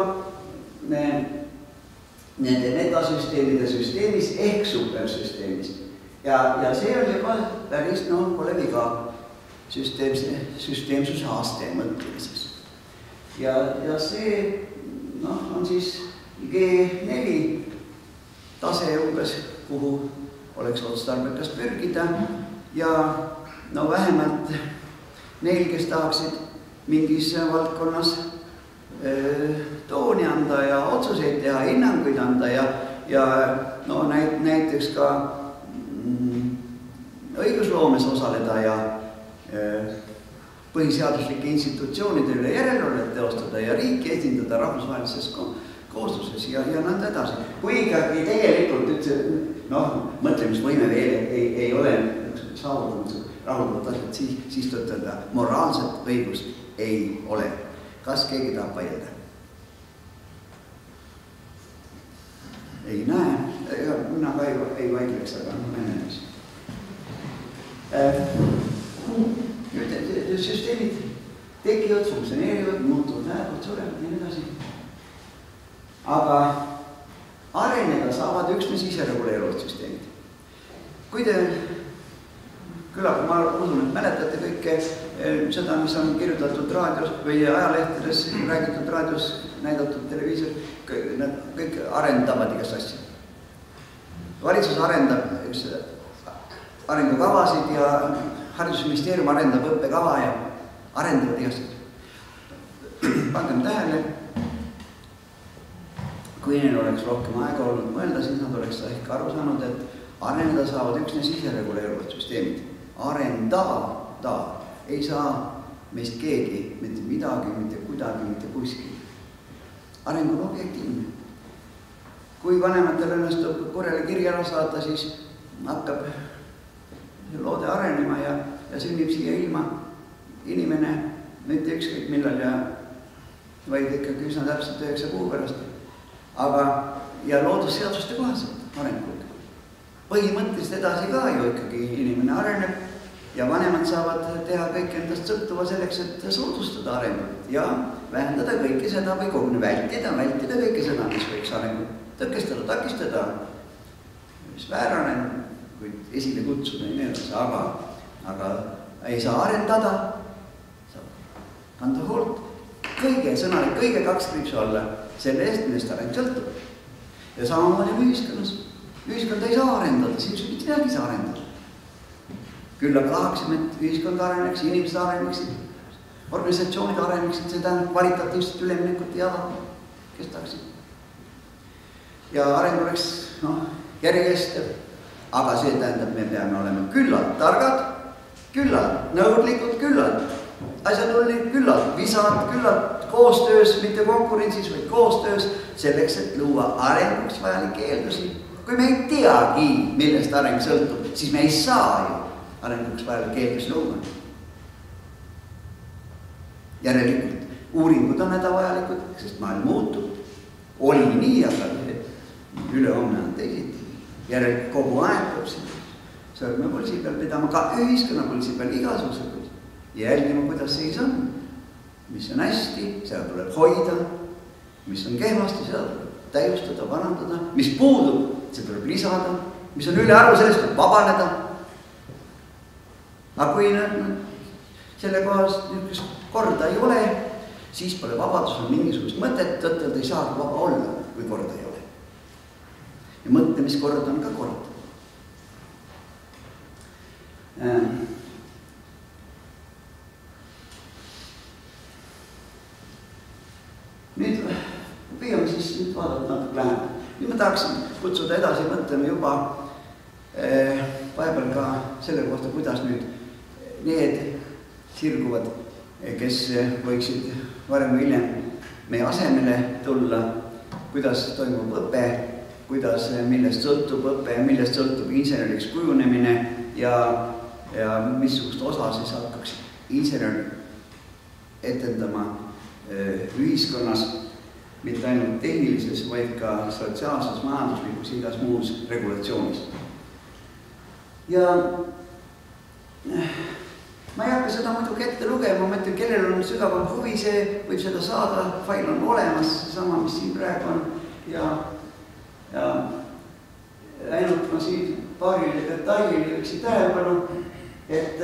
nende metasüsteemide süsteemis ehk supersüsteemis. Ja, ja see on juba päris, noh, pole viga süsteemsuse aste mõtlemises. Ja, ja see, noh, on siis G neli tase umbes, kuhu oleks otstarbekas pürgida ja no vähemalt neil, kes tahaksid mingis valdkonnas tooni anda ja otsuseid teha, hinnanguid anda ja, ja no, näiteks ka mm, õigusloomes osaleda ja põhiseaduslike institutsioonide üle järelevalvet teostada ja riiki esindada rahvusvahelises koosluses ja, ja nõnda edasi. Kui ikkagi tegelikult üldse, noh, mõtlemisvõime veel ei, ei ole saavutanud rahuldavad asjad, siis, siis tõttada moraalset õigust ei ole. Kas keegi tahab vaielda? Ei näe, mina ka ei, ei vaidleks, aga mõnenes. Nüüd süsteemid tekivad, funktsioneerivad, muutuvad lähevad, surevad ja nii edasi. Aga areneda saavad üksnes isereguleeruvad süsteemid. Kui te küllap, ma usun, et mäletate kõike seda, mis on kirjutatud raadios või ajalehtedes, räägitud raadios, näidatud televiisor, kõik arendavad igast asja. Valitsus arendab arengukavasid ja haridusministeerium arendab õppekava ja arendavad igast asja. Pangem tähele, kui neil oleks rohkem aega olnud mõelda, siis nad oleks ehk aru saanud, et areneda saavad üksnes isereguleeruvad süsteemid. Arendada ei saa meist keegi, mitte midagi, mitte kuidagi, mitte kuskil. Areng on objektiivne. Kui vanematel õnnestub korjale kirja ära saata, siis hakkab loode arenema ja, ja sünnib siia ilma inimene, mitte ükskõik millal ja vaid ikkagi üsna täpselt üheksa kuu pärast. Aga ja loodusseaduste kohaselt arengud. põhimõtteliselt edasi ka ju ikkagi inimene areneb ja vanemad saavad teha kõik endast sõltuva selleks, et soodustada arengut ja vähendada kõike seda või koguni vältida, vältida kõike seda, mis võiks arengut tõkestada, takistada, mis vääranen, kuid esile kutsuda ja nii edasi, aga, aga ei saa arendada, saab kanda hoolt kõige sõnalik, kõige kaks kriipsu alla selle eest, millest areng sõltub. Ja samamoodi ühiskonnas. Ühiskond ei saa arendada, siin mitte midagi ei saa arendada. Küll aga tahaksime, et ühiskond areneks, inimesed areneksid, organisatsioonid areneksid, see tähendab kvalitatiivset üleminekut ja kestaksid. Ja areng oleks no, järjekestev, aga see tähendab, me peame olema küllalt targad, küllalt nõudlikud, küllalt asjatulnud, küllalt visad, küllalt koostöös, mitte konkurentsis, vaid koostöös selleks, et luua arenguks vajalikke eeldusi. Kui me ei teagi, millest areng sõltub, siis me ei saa ju arenguks vajalikke eeldusi luua. Järelikult uuringud on hädavajalikud, sest maailm muutub. Oli nii, aga ülehomme on teisiti. Järelikult kogu aeg peab siin sõrmepulsi peal pidama, ka ühiskonnapulsi peal igasuguse pulsi. Jälgima, kuidas seis on, mis on hästi, seda tuleb hoida, mis on kehvasti, seda tuleb täiustada, parandada, mis puudub, see tuleb lisada, mis on üle aru, sellest tuleb vabaneda. Aga kui selle kohast niisugust korda ei ole, siis pole vabadusel mingisugust mõtet, tõttel ei saa vaba olla, kui korda ei ole. Ja mõtlemiskord on ka kord. Nüüd püüame siis nüüd vaadata natuke lähemalt. Nüüd ma tahaksin kutsuda edasi mõtlema juba eh, vahepeal ka selle kohta, kuidas nüüd need sirguvad, kes võiksid varem või hiljem meie asemele tulla, kuidas toimub õpe, kuidas, millest sõltub õpe, millest sõltub inseneriks kujunemine ja, ja missugust osa siis hakkaks insener etendama ühiskonnas, mitte ainult tehnilises, vaid ka sotsiaalses, majanduslikus, igas muus regulatsioonis. Ja ma ei hakka seda muidugi ette lugema, ma mõtlen, kellel on sügavam huvi, see võib seda saada, fail on olemas, sama, mis siin praegu on. Ja, ja ainult ma siin paarile detailile võiksin tähelepanu, et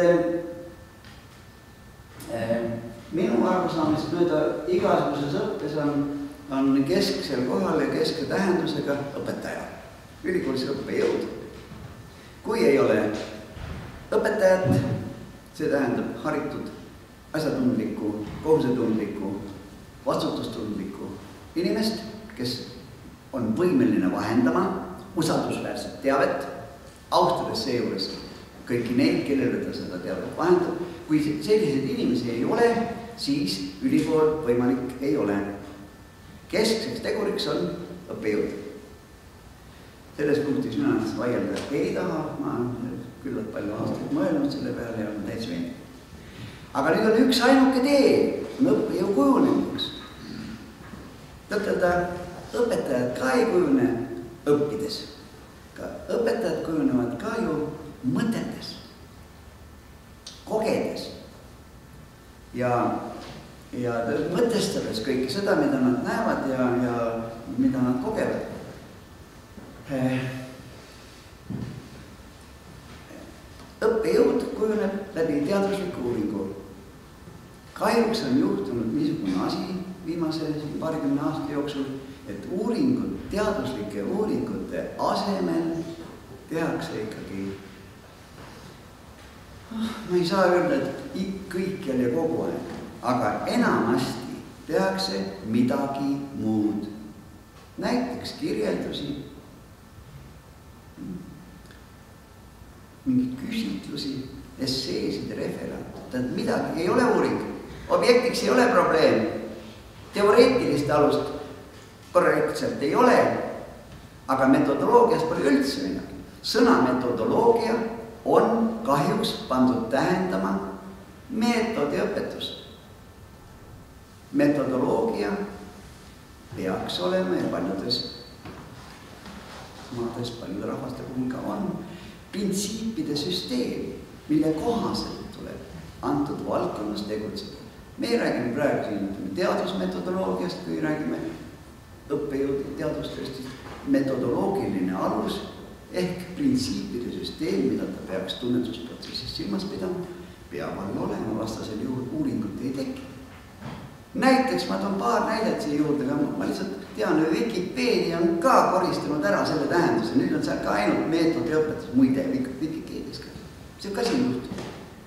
eh, minu arvamusest mööda igasuguses õppes on, on kesksel kohal ja keske tähendusega õpetaja, ülikoolis õppejõud. Kui ei ole õpetajat, see tähendab haritud, asjatundlikku, kohusetundlikku, vastutustundlikku inimest, kes on võimeline vahendama usaldusväärset teavet, austades seejuures kõiki neid, kellele ta seda teavet vahendab. Kui selliseid inimesi ei ole, siis ülikool võimalik ei ole. Keskseks teguriks on õppejõud. Selles punktis mina vaielda ei taha, ma olen küllalt palju aastaid mõelnud selle peale ja olen täitsa veendunud. Aga nüüd on üks ainuke tee, on õppejõu kujunemiseks. Tõttelda, õpetajad ka ei kujune õppides. Ka õpetajad kujunevad ka ju mõtetes, kogedes ja, ja mõtestades kõike seda, mida nad näevad ja, ja mida nad kogevad. Õppejõud kujuneb läbi teadusliku uuringu. Kahjuks on juhtunud niisugune asi viimase paarikümne aasta jooksul, et uuringud, teaduslike uuringute asemel tehakse ikkagi, ma ei saa öelda, et kõikjal ja kogu aeg, aga enamasti tehakse midagi muud. Näiteks kirjeldusi, mingid küsitlusi, esseesid, referaat. Tähendab, midagi ei ole uuring. Objektiks ei ole probleem. Teoreetilist alust korrektselt ei ole, aga metodoloogias pole üldse midagi. Sõna metodoloogia on kahjuks pandud tähendama meetodiõpetust. Metodoloogia peaks olema ja paljudes maades paljude rahvaste puhul ka on, printsiipide süsteem, mille kohaselt tuleb antud valdkonnas tegutseda. Me räägime praegu siin teadusmetodoloogiast, kui räägime õppejõud teadustööstist, metodoloogiline alus ehk printsiipide süsteem, mida ta peaks tunnetusprotsessis silmas pidama, peab all olema, vastasel juhul uuringut ei teki. Näiteks ma toon paar näidet siia juurde, ma lihtsalt tean, et Wikipedia on ka koristanud ära selle tähenduse, nüüd on seal ka ainult meetodi õpetus, muide, Wikipedias ka. See on ka siin juhtum.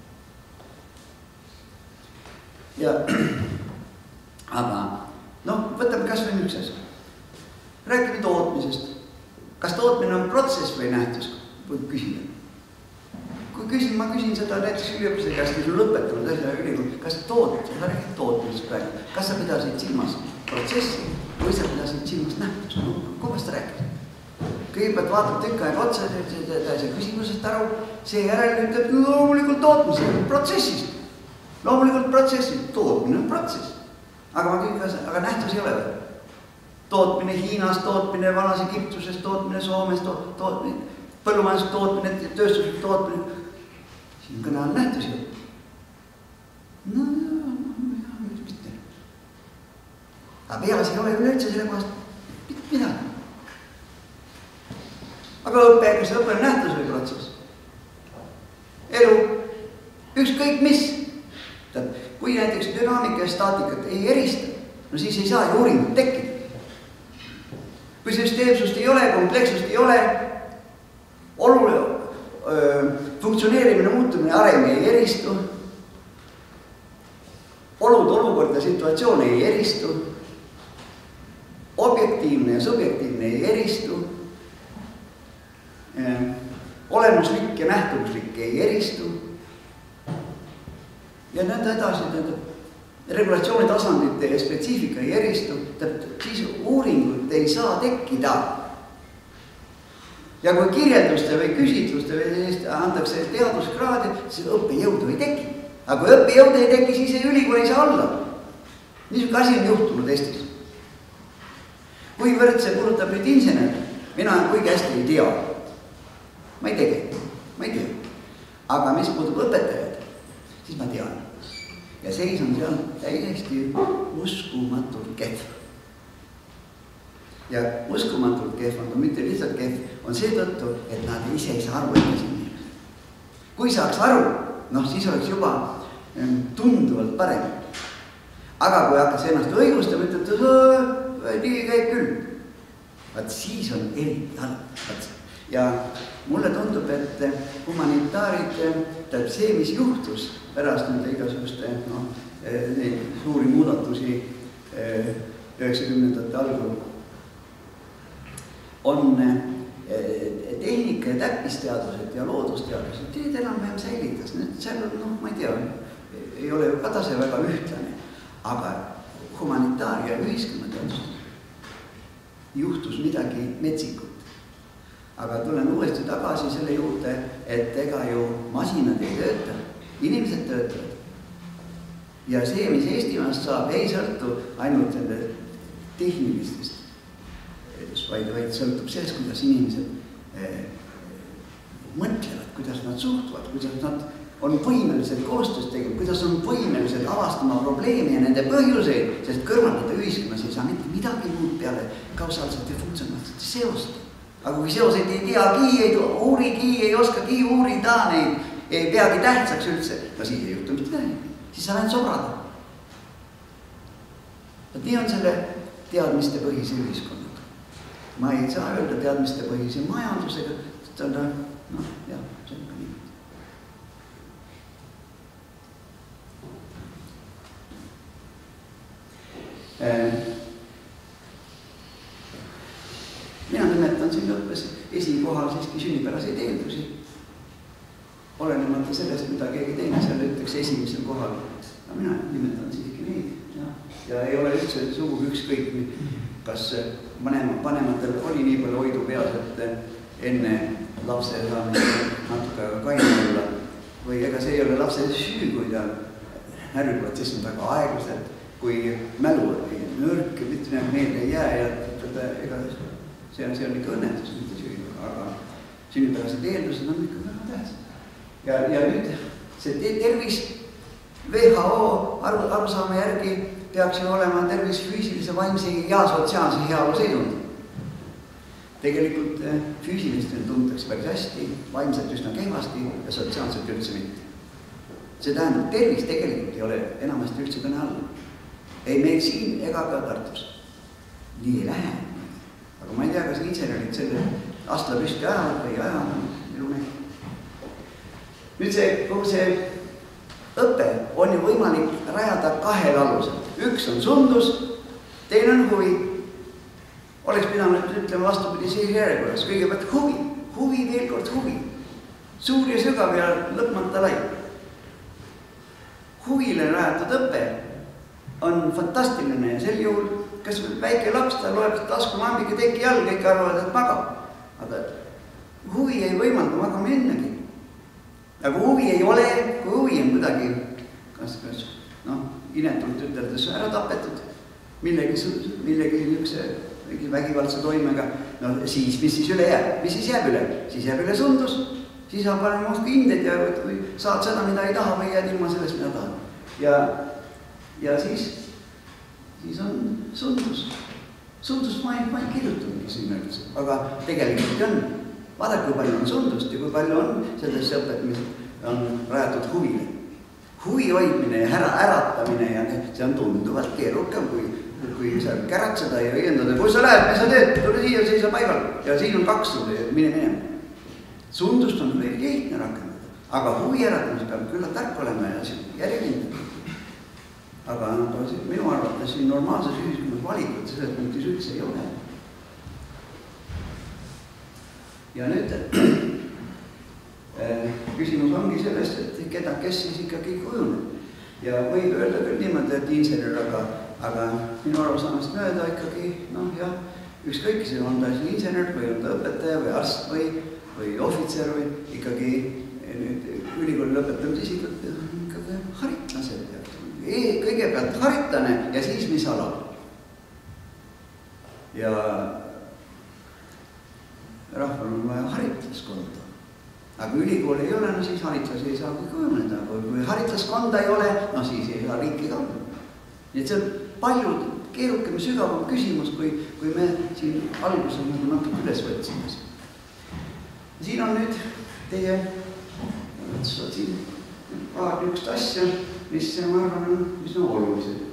Ja, aga, noh, võtame kas või üks asi. Räägime tootmisest. Kas tootmine on protsess või nähtus? Võib küsida. Kui küsin, ma küsin seda näiteks üliõpilase käest, kes on lõpetanud asja ülikool, kas toot, sa räägid tootmisest praegu, kas sa pidasid silmas protsessi või sa pidasid silmas nähtus? No, kummast ta rääkis? Kõigepealt vaatab tükk aeg otsa, see küsimusest aru, see järel ütleb loomulikult tootmisest, protsessist. Loomulikult protsessist, tootmine on protsess. Aga ma kõik, aga nähtus ei ole või? Tootmine Hiinas, tootmine vanas Egiptuses, tootmine Soomes, tootmine, põllumajandus tootmine, tööstuslik tootmine. Siin kõne on nähtus ju. No, no, jah, mitte. Aga peas ei ole üleüldse selle kohast mitte midagi. Aga õppe, kas õppe on nähtus või protsess? Elu, ükskõik mis. Kui näiteks dünaamika ja staatikat ei erista, no siis ei saa ju uuringut tekkida. Kui süsteemsust ei ole, komplekssust ei ole, oluline funktsioneerimine, muutumine, areng ei eristu, olud, olukord ja situatsioon ei eristu, objektiivne ja subjektiivne ei eristu, olemuslik ja nähtavuslik ei eristu ja nõnda edasi, regulatsiooni tasandite ja spetsiifika ei eristu, siis uuringut ei saa tekkida. Ja kui kirjelduste või küsitluste või antakse teaduskraadi, siis õppejõudu ei teki. Aga kui õppejõudu ei teki, siis ei ülikool ei saa olla. Niisugune asi on juhtunud Eestis. Kuivõrd see puudutab nüüd insener, mina kuigi hästi ei tea. Ma ei tege, ma ei tea. Aga mis puudub õpetajad, siis ma tean. Ja seis on seal täiesti uskumatult kehv. Ja uskumatult kehv on, mitte lihtsalt kehv, on seetõttu, et nad ise ei saa aru ette siin. Kui saaks aru, noh siis oleks juba tunduvalt parem. Aga kui hakkas ennast õigustama, ütleb, et nii käib küll. Vaat siis on eriti halb. Ja mulle tundub, et humanitaarid, tähendab see, mis juhtus pärast nende igasuguste no, neid suuri muudatusi üheksakümnendate algul, on tehnika ja täppisteadused ja loodusteadused, teed enam-vähem säilitas. Seal on, noh, ma ei tea, ei ole ju ka tase väga ühtlane, aga humanitaar- ja ühiskonnateadused juhtus midagi metsikut. Aga tulen uuesti tagasi selle juurde, et ega ju masinad ei tööta, inimesed töötavad. Ja see, mis Eestimaast saab, ei sõltu ainult nende tehnilistest, vaid, vaid sõltub sellest, kuidas inimesed eh, mõtlevad, kuidas nad suhtuvad, kuidas nad on võimelised koostöös tegema, kuidas on võimelised avastama probleemi ja nende põhjuseid, sest kõrvaldada ühiskonnas ei saa mitte midagi muud peale kausaalsete funktsionaalsete seost. Aga kui seoseid ei teagi, ei uurigi, ei oskagi uurida neid, ei peagi tähtsaks üldse, no siis ei juhtu mitte midagi, siis sa lähed sobrada. Võt nii on selle teadmiste põhise ühiskonnaga. Ma ei saa öelda teadmiste põhise majandusega, sest on, noh, jah, see on ka nii. Mina nimetan siin õppes esikohal siiski sünnipäraseid eeldusi. Olenemata sellest, mida keegi teine seal ütleks esimesel kohal. No mina nimetan siiski neid. Ja, ja ei ole üldse sugugi ükskõik, kas vanematel oli nii palju hoidu peas, et enne lapse saamist natuke kaine olla. Või ega see ei ole lapse süü, kui ta närviprotsess on väga aeglaselt, kui mälu oli nõrk ja mitte meelde ei jää ja ega see on, see on ikka õnnetus, mitte süü. sünnipärased eeldused on ikka väga tähtsad. Ja, ja nüüd see tervis W H O aru, arusaama järgi peaks ju olema tervis füüsilise, vaimse ja sotsiaalse heaolu seisund. Tegelikult füüsilist tuntakse päris hästi, vaimselt üsna kehvasti ja sotsiaalselt üldse mitte. See tähendab, tervis tegelikult ei ole enamasti üldse kõne all. Ei meil siin ega ka Tartus. Nii ei lähe. Aga ma ei tea, kas insenerid selle astla püsti ajavad või ajavad. Nüüd see, kogu see õpe on ju võimalik rajada kahel alusel. Üks on sundus, teine on huvi. Oleks pidanud ütlema vastupidi see järjekorras. Kõigepealt huvi. Huvi, veel kord huvi. Suur ja sügav ja lõpmata lai. Huvile rajatud õpe on fantastiline ja sel juhul, kas väike laps, ta loeb taskumambika teki all, kõik arvavad, et magab. Aga huvi ei võimalda magama ennegi. Aga huvi ei ole, kui huvi on kuidagi, kas, kas, noh, inetult üteldes ära tapetud, millegi, millegi niisuguse vägivaldse toimega, no siis, mis siis üle jääb? Mis siis jääb üle? Siis jääb üle sundus, siis on panema muhku inded ja või saad seda, mida ei taha või jääd ilma sellest, mida taha. Ja, ja siis, siis on sundus. Sundust ma ei, ma ei kirjutangi sinna üldse, aga tegelikult on. Vaadake, kui palju on sundust ja kui palju on sellesse õpet, mis on rajatud huvile. Huvi hoidmine ja ära äratamine ja see on tunduvalt keerukam, kui, kui sa käratseda ja õiendada. Kui sa lähed, mis sa teed, tule siia, seisa paigal ja siin on kaks sulle, mine minema. Sundust on veel lihtne rakendada, aga huvi äratamis peab külla tark olema ja järjekindel. Aga no, minu arvates siin normaalses ühiskonnas valikut selles punktis üldse ei ole. Ja nüüd küsimus ongi sellest, et keda, kes siis ikkagi kujuneb. Ja võib öelda küll niimoodi, et insener, aga, aga minu arusaamist mööda ikkagi, noh jah, ükskõik, see on ta siis insener või on ta õpetaja või arst või, või ohvitser või ikkagi nüüd ülikooli lõpetamise isikud ikkagi haritlased. Kõigepealt haritlane ja siis mis ala. Ja rahval on vaja haritlaskonda. Aga ülikool ei ole, no siis haritlasi ei saa kui kujuneda. Kui haritlaskonda ei ole, no siis ei saa riiki ka. Nii et see on palju keerukam ja sügavam küsimus, kui, kui me siin alguses nagu natuke üles võtsime. Siin on nüüd teie siin paar niisugust asja, mis ma arvan on üsna olulised.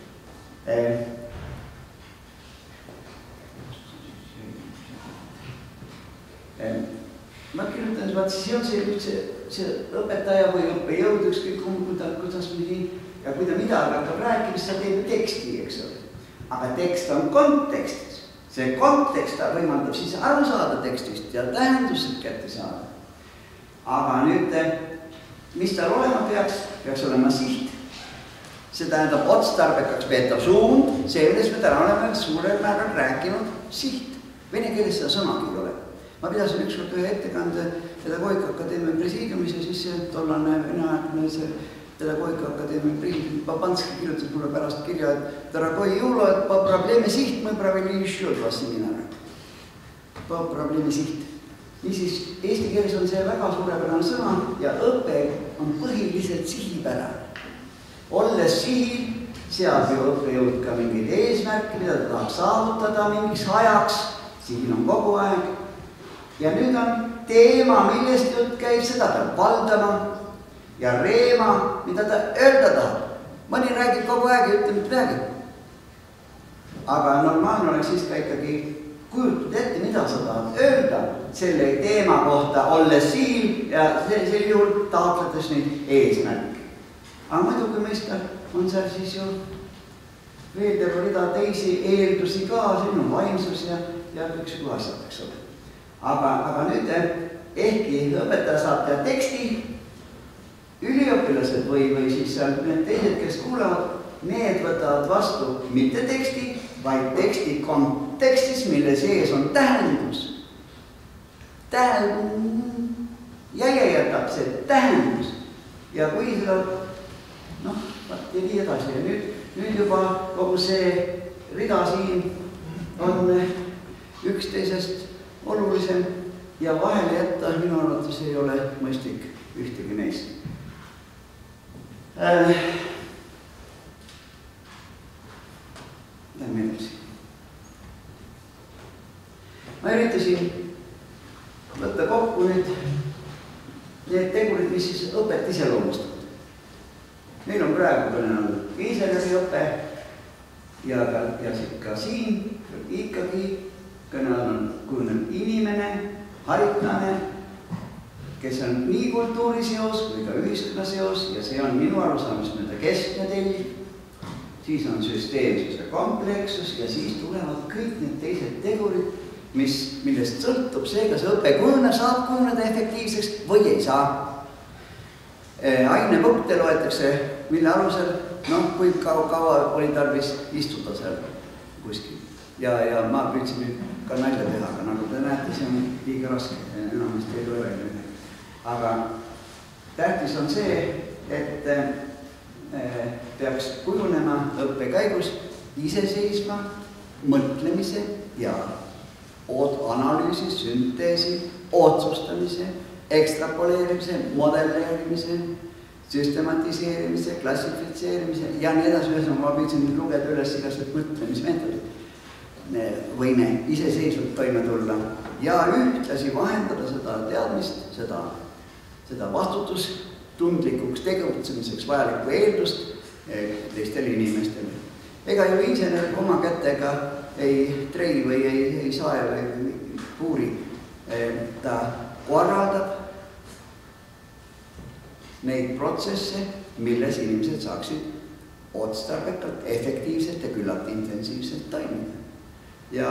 Ma kirjutan, vaat see on see, see, see õpetaja või õppejõud, ükskõik kuidas me nii, ja kui ta midagi hakkab rääkima, siis ta teeb teksti, eks ole. Aga tekst on kontekstis. See kontekst võimaldab siis aru saada tekstist ja tähendused kätte saada. Aga nüüd, mis tal olema peaks, peaks olema siht. See tähendab otstarbekaks peetav suund, see, milles me täna oleme suurel määral rääkinud, siht. Vene keeles seda sõnagi ei ole. Ma pidasin ükskord ühe ettekande Pedagoogikaakadeemia presiidiumis ja siis see tollane veneaegne see Pedagoogikaakadeemia presiidium Pabanski kirjutas mulle pärast kirja, et Dорогой Юло, et по проблеме siht мы провели еще два семинара. Po probleemi siht. Niisiis, eesti keeles on see väga suurepärane sõna ja õpe on põhiliselt sihipärane. Olles sihil, seab ju õppejõud ka mingid eesmärke, mida ta tahab saavutada mingiks ajaks, sihil on kogu aeg. Ja nüüd on teema, millest jutt käib, seda peab valdama ja reema, mida ta öelda tahab. Mõni räägib kogu aeg ja ütleb, et räägib. Aga normaalne oleks siis ka ikkagi kujutud ette, mida sa tahad öelda selle teema kohta, olles siin ja sel juhul taotledes neid eesmärke. Aga muidugi mõista on seal siis ju veel terve rida teisi eeldusi ka, siin on vaimsus ja, ja kõik sügu asjad, eks ole. Aga, aga nüüd ehkki õpetaja saab teha teksti, üliõpilased või, või siis need teised, kes kuulavad, need võtavad vastu mitte teksti, vaid teksti kontekstis, mille sees on tähendus. Tähendus. Jälle jätab see tähendus. Ja kui seda, noh, vaat ja nii edasi. Ja nüüd, nüüd juba kogu see rida siin on üksteisest olulisem ja vahele jätta minu arvates ei ole mõistlik ühtegi neist. Äh, Lähme edasi. Ma üritasin võtta kokku nüüd need tegurid, mis siis õpet iseloomustavad. Meil on praegu kõnenud inseneriõpe ja ka, ja ka siin ikkagi kõnenud kujunenud inimene, haritlane, kes on nii kultuuriseos kui ka ühiskonnaseos ja see on minu arusaamist mööda keskne telg. Siis on süsteemsus ja komplekssus ja siis tulevad kõik need teised tegurid, mis, millest sõltub see, kas õpe kujuneb, saab kujuneda efektiivseks või ei saa. Ainepunkte loetakse, mille alusel, noh, kui kaua, kaua oli tarvis istuda seal kuskil. Ja, ja ma püüdsin nüüd ka nalja teha, aga nagu te näete, see on liiga raske, enamasti ei tule välja midagi. Aga tähtis on see, et peaks kujunema õppe käigus iseseisva mõtlemise ja analüüsi, sünteesi, otsustamise, ekstrapoleerimise, modelleerimise, süstematiseerimise, klassifitseerimise ja nii edasi. Ühesõnaga ma püüdsin nüüd lugeda üles igasugused mõtlemismeetodid. Võime iseseisvalt toime tulla ja ühtlasi vahendada seda teadmist, seda, seda vastutustundlikuks tegutsemiseks vajalikku eeldust teistele inimestele. Ega ju insener oma kätega ei trei või ei, ei sae või puuri. Ta korraldab neid protsesse, milles inimesed saaksid otstarbekalt, efektiivselt ja küllalt intensiivselt toimida. Ja,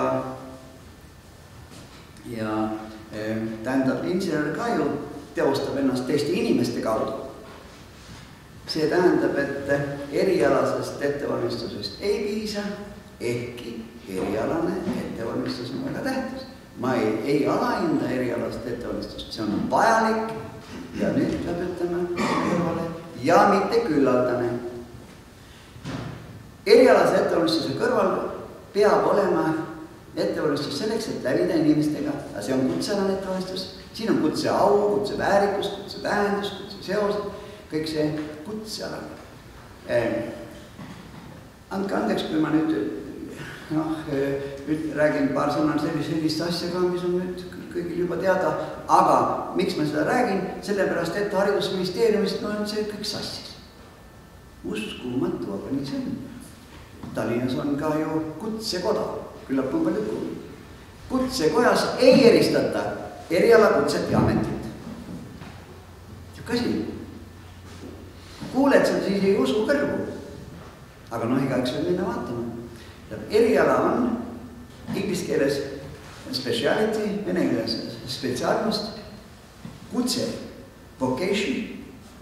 ja tähendab, insener ka ju teostab ennast teiste inimeste kaudu. See tähendab, et erialasest ettevalmistusest ei piisa, ehkki erialane ettevalmistus on väga tähtis. Ma ei, ei alahinda erialast ettevalmistust, see on vajalik ja nüüd peab ütlema kõrvale ja mitte küllaldane. Erialase ettevalmistuse kõrval peab olema ettevalmistus selleks, et lävida inimestega, aga see on kutsealane ettevalmistus, siin on kutse au, kutse väärikus, kutse vähendus, kutse seos, kõik see kutsealane. Eh, andke andeks, kui ma nüüd noh, räägin paar sõna sellist asja ka, mis on nüüd kõigil juba teada, aga miks ma seda räägin? Sellepärast, et haridusministeeriumist no, on see kõik sassis. Uskumatu, aga nii see on. Tallinnas on ka ju kutsekoda, küllap on palju kuulnud. Kutsekojas ei eristata eriala kutset ja ametit. Kasi, kuuled seda, siis ei usu kõrvu. Aga noh, igaüks võib minna vaatama. Eriala on inglise keeles speciality, vene keeles spetsiaalnost, kutse, vocation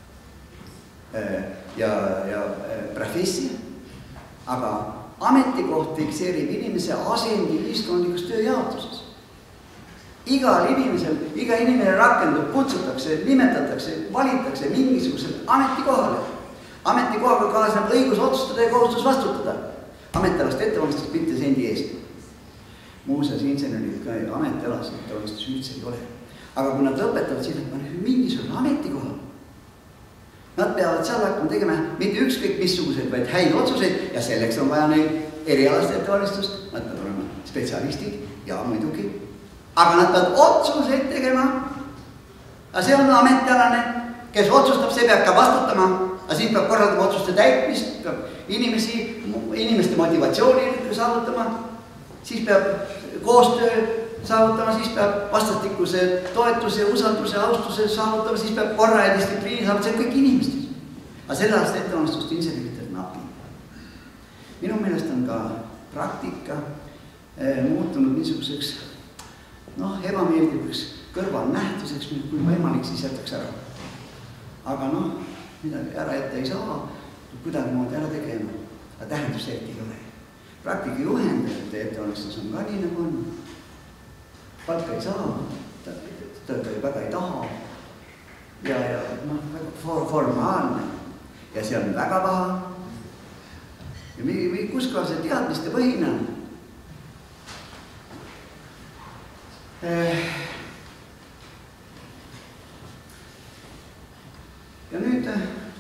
ja, ja professia, aga ametikoht fikseerib inimese asendi ühiskondlikus tööjaotuses. Igal inimesel, iga inimene rakendub, kutsutakse, nimetatakse, valitakse mingisugusel ametikohale. Ametikohaga kaasneb õigus otsustada ja kohustus vastutada. Ametalast ettevalmistust mitte sendi eest. Muuseas, insenerid ka ametalast ettevalmistust üldse ei ole. Aga kui nad õpetavad, siis nad panevad mingisugune ametikoha. Nad peavad seal hakkama tegema mitte ükskõik missugused, vaid häid otsuseid ja selleks on vaja neil erialast ettevalmistust. Nad peavad olema spetsialistid ja muidugi. Aga nad peavad otsuseid tegema. Aga see on ametialane, kes otsustab, see peab ka vastutama. Aga siis peab korraldama otsuste täitmist, peab inimesi, inimeste motivatsiooni saavutama, siis peab koostöö saavutama, siis peab vastastikuse toetuse, usalduse, austuse saavutama, siis peab korra ja distsipliini saavutama, see on kõik inimestes. Aga sellest ettevalmistust inseneritel napi. Minu meelest on ka praktika eh, muutunud niisuguseks noh, ebameeldivaks kõrvalnähtuseks, kui võimalik, siis jätaks ära. Aga noh, midagi ära ette ei saa, kuidagi moodi ära tegema, aga tähendus ette ei ole. Praktika juhendajate ettevalmistus on ka nii nagu on. Palka ei saa, ta, ta, ta väga ei taha ja, ja noh, väga for, formaalne ja see on väga paha. Ja mi, mi, kus ka see teadmiste põhine on? Eh,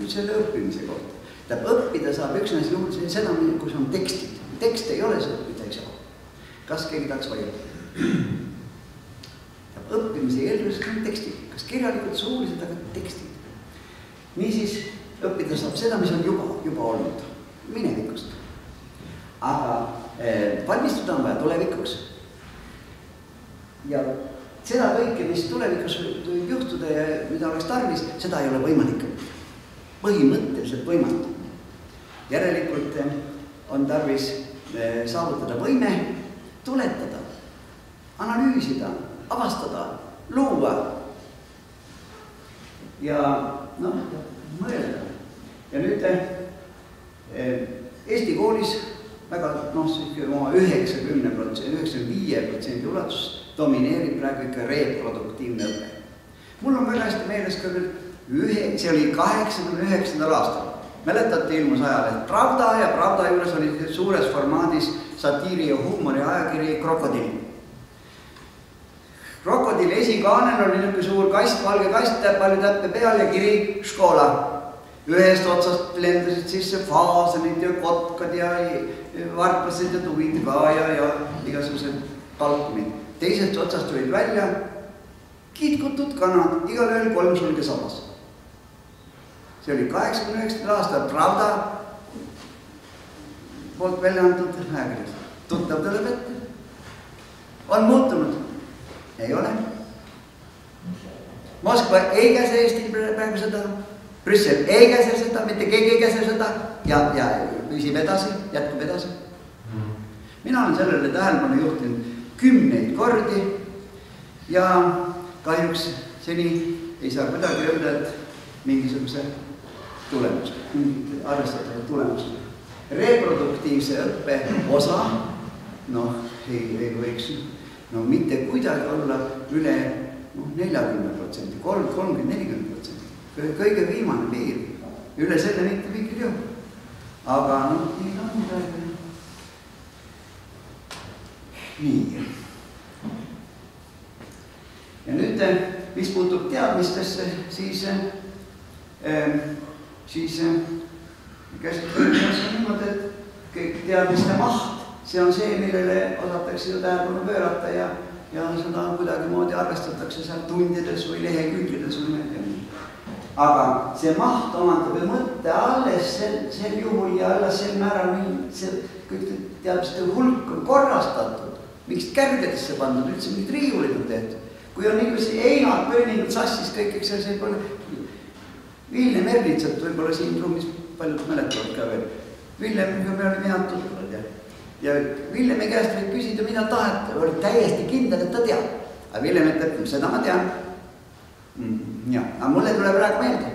nüüd selle õppimise kohta. Tähendab, õppida saab üksnes juurde seda, kus on tekstid. Tekst ei ole see õppida ei saa. Kas keegi tahaks vaielda? Õppimise eelduseks on tekstid. Kas kirjalikult suulised, aga tekstid. Niisiis õppida saab seda, mis on juba, juba olnud. Minevikust. Aga eh, valmistuda on vaja tulevikuks. Ja seda kõike, mis tulevikus võib juhtuda ja mida oleks tarvis, seda ei ole võimalik. Põhimõtteliselt võimatu. Järelikult on tarvis saavutada võime, tuletada, analüüsida, avastada, luua ja noh, mõelda. Ja nüüd Eesti koolis väga noh, oma üheksakümne protsenti, üheksakümne viie protsendi ulatus domineerib praegu ikka reproduktiivne õpe. Mul on väga hästi meeles ka veel ühe, see oli kaheksakümne üheksandal aastal. Mäletate ilmus ajaleht Pravda ja Pravda juures oli suures formaadis satiiri ja huumori ajakiri Krokodil. Krokodili esikaanel oli niisugune suur kast, valge kast, palju täppe peal ja kiri Škola. Ühest otsast lendasid sisse faasanid ja kotkad ja varplased ja tuvid ka ja, ja igasugused palkumid. Teisest otsast tulid välja kitkutud kanad, igal ühel kolm sulge sabas. See oli kaheksakümne üheksandal aastal Pravda poolt välja antud ajakirjas. Tuttav tuleb ette. On muutunud? Ei ole. Moskva ei käse Eesti praegu seda. Brüssel ei käse seda, mitte keegi ei käse seda ja, ja püsib edasi, jätkub edasi. Mina olen sellele tähelepanu juhtinud kümneid kordi ja kahjuks seni ei saa kuidagi öelda, et mingisuguse tulemus, arvestatava tulemus. Reproduktiivse õppe osa, noh, ei, ei võiks no, mitte kuidagi olla üle no, neljakümne protsenti, kolmkümmend nelikümmend protsenti. Kõige viimane piir, üle selle mitte mingil juhul. Aga noh, nii on midagi. Nii. Ja nüüd, mis puutub teadmistesse, siis, äh, siis äh, käsitlemises on niimoodi, et kõik teadmiste maht, see on see, millele osatakse ju tähelepanu pöörata ja, ja seda kuidagi moodi arvestatakse seal tundides või lehekülgides või mõelda. Aga see maht omandab ju mõtte alles sel, sel juhul ja alles sel määral, mil see kõik teadmiste hulk on korrastatud. Miks kärgedesse pandud, üldse mingid riiulid on tehtud. Kui on niisuguse einad, pööningud sassis kõik, eks see pole Vilne Merlitsat võib-olla siin ruumis paljud mäletavad ka veel. Villemiga me olime head tuttavad ja, ja Villemi käest võib küsida, mida tahate. Oli täiesti kindel, et ta teab. Aga Villem ütleb, seda ma tean. Mm. Ja, aga mulle tuleb praegu meelde.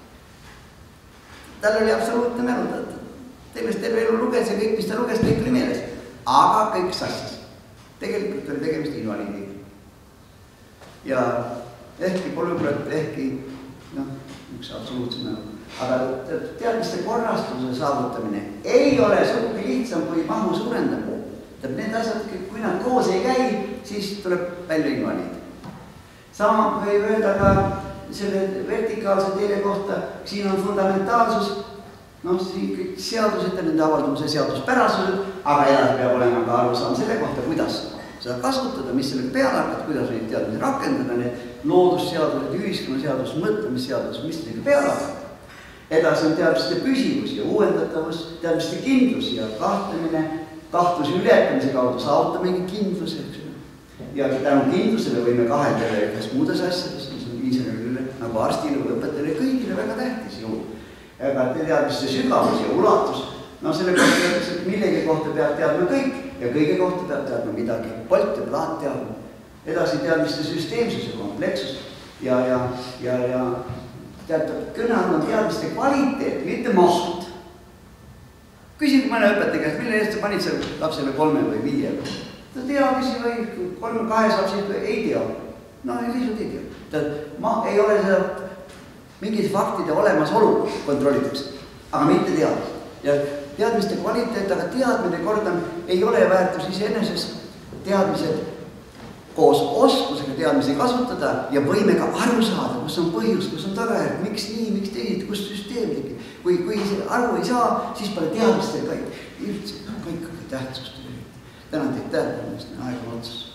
Tal oli absoluutne mälu. Teemest terve elu luges ja kõik, mis ta luges, kõik oli meeles. Aga kõik sassis. Tegelikult oli tegemist invaliidiga. Ja ehkki polügrot, ehkki noh, üks absoluutse mälu. Aga teadmiste korrastuse saavutamine ei ole sugugi lihtsam kui mahu suurendamine. Need asjad, kui nad koos ei käi, siis tuleb välja invaliid. Sama võib öelda ka selle vertikaalse teele kohta, siin on fundamentaalsus, noh, siin kõik seadused ja nende avaldumise seaduspärasused, aga edasi peab olema ka arusaam selle kohta, kuidas seda kasutada, mis sellega peale hakkad, kuidas neid teadmisi rakendada, need loodusseadused, ühiskonnaseadus, mõtlemisseadus, mis sellega peale hakkad. Edasi on teadmiste püsivus ja uuendatavus, teadmiste kindlus ja kahtlemine, kahtluse ületamise kaudu saada mingi kindluse, eks. Ja tänu kindlusele võime kaheldada ühes muudes asjades, mis on insenerile, nagu arstile või õpetajale, kõigile väga tähtis juhul. Aga teadmiste sügavus ja ulatus, no selle kohta öeldakse, et millegi kohta peab teadma kõik ja kõige kohta peab teadma midagi. Polt ja plaat teadma. Edasi teadmiste süsteemsus ja komplekssus ja, ja, ja, ja teatab, kõne on teadmiste kvaliteet, mitte maht. Küsin mõne õpetaja käest, mille eest sa panid seal lapsele kolme või viie? Ta teadisi või kolme kahes lapsed ei tea. No ei lihtsalt ei tea. Ta, ma ei ole seda mingid faktide olemasolu kontrollitakse, aga mitte teadmist. Ja teadmiste kvaliteet, aga teadmine kordan ei ole väärtus iseenesest. Teadmised koos oskusega loogilise teadmisi kasutada ja võime ka aru saada, kus on põhjus, kus on tagajärg, miks nii, miks teised, kus süsteem tekib. Kui, kui aru ei saa, siis pole teadmistel kõik. Üldse, kõik on tähtsust. Tänan teid tähelepanu, aeg on otsas.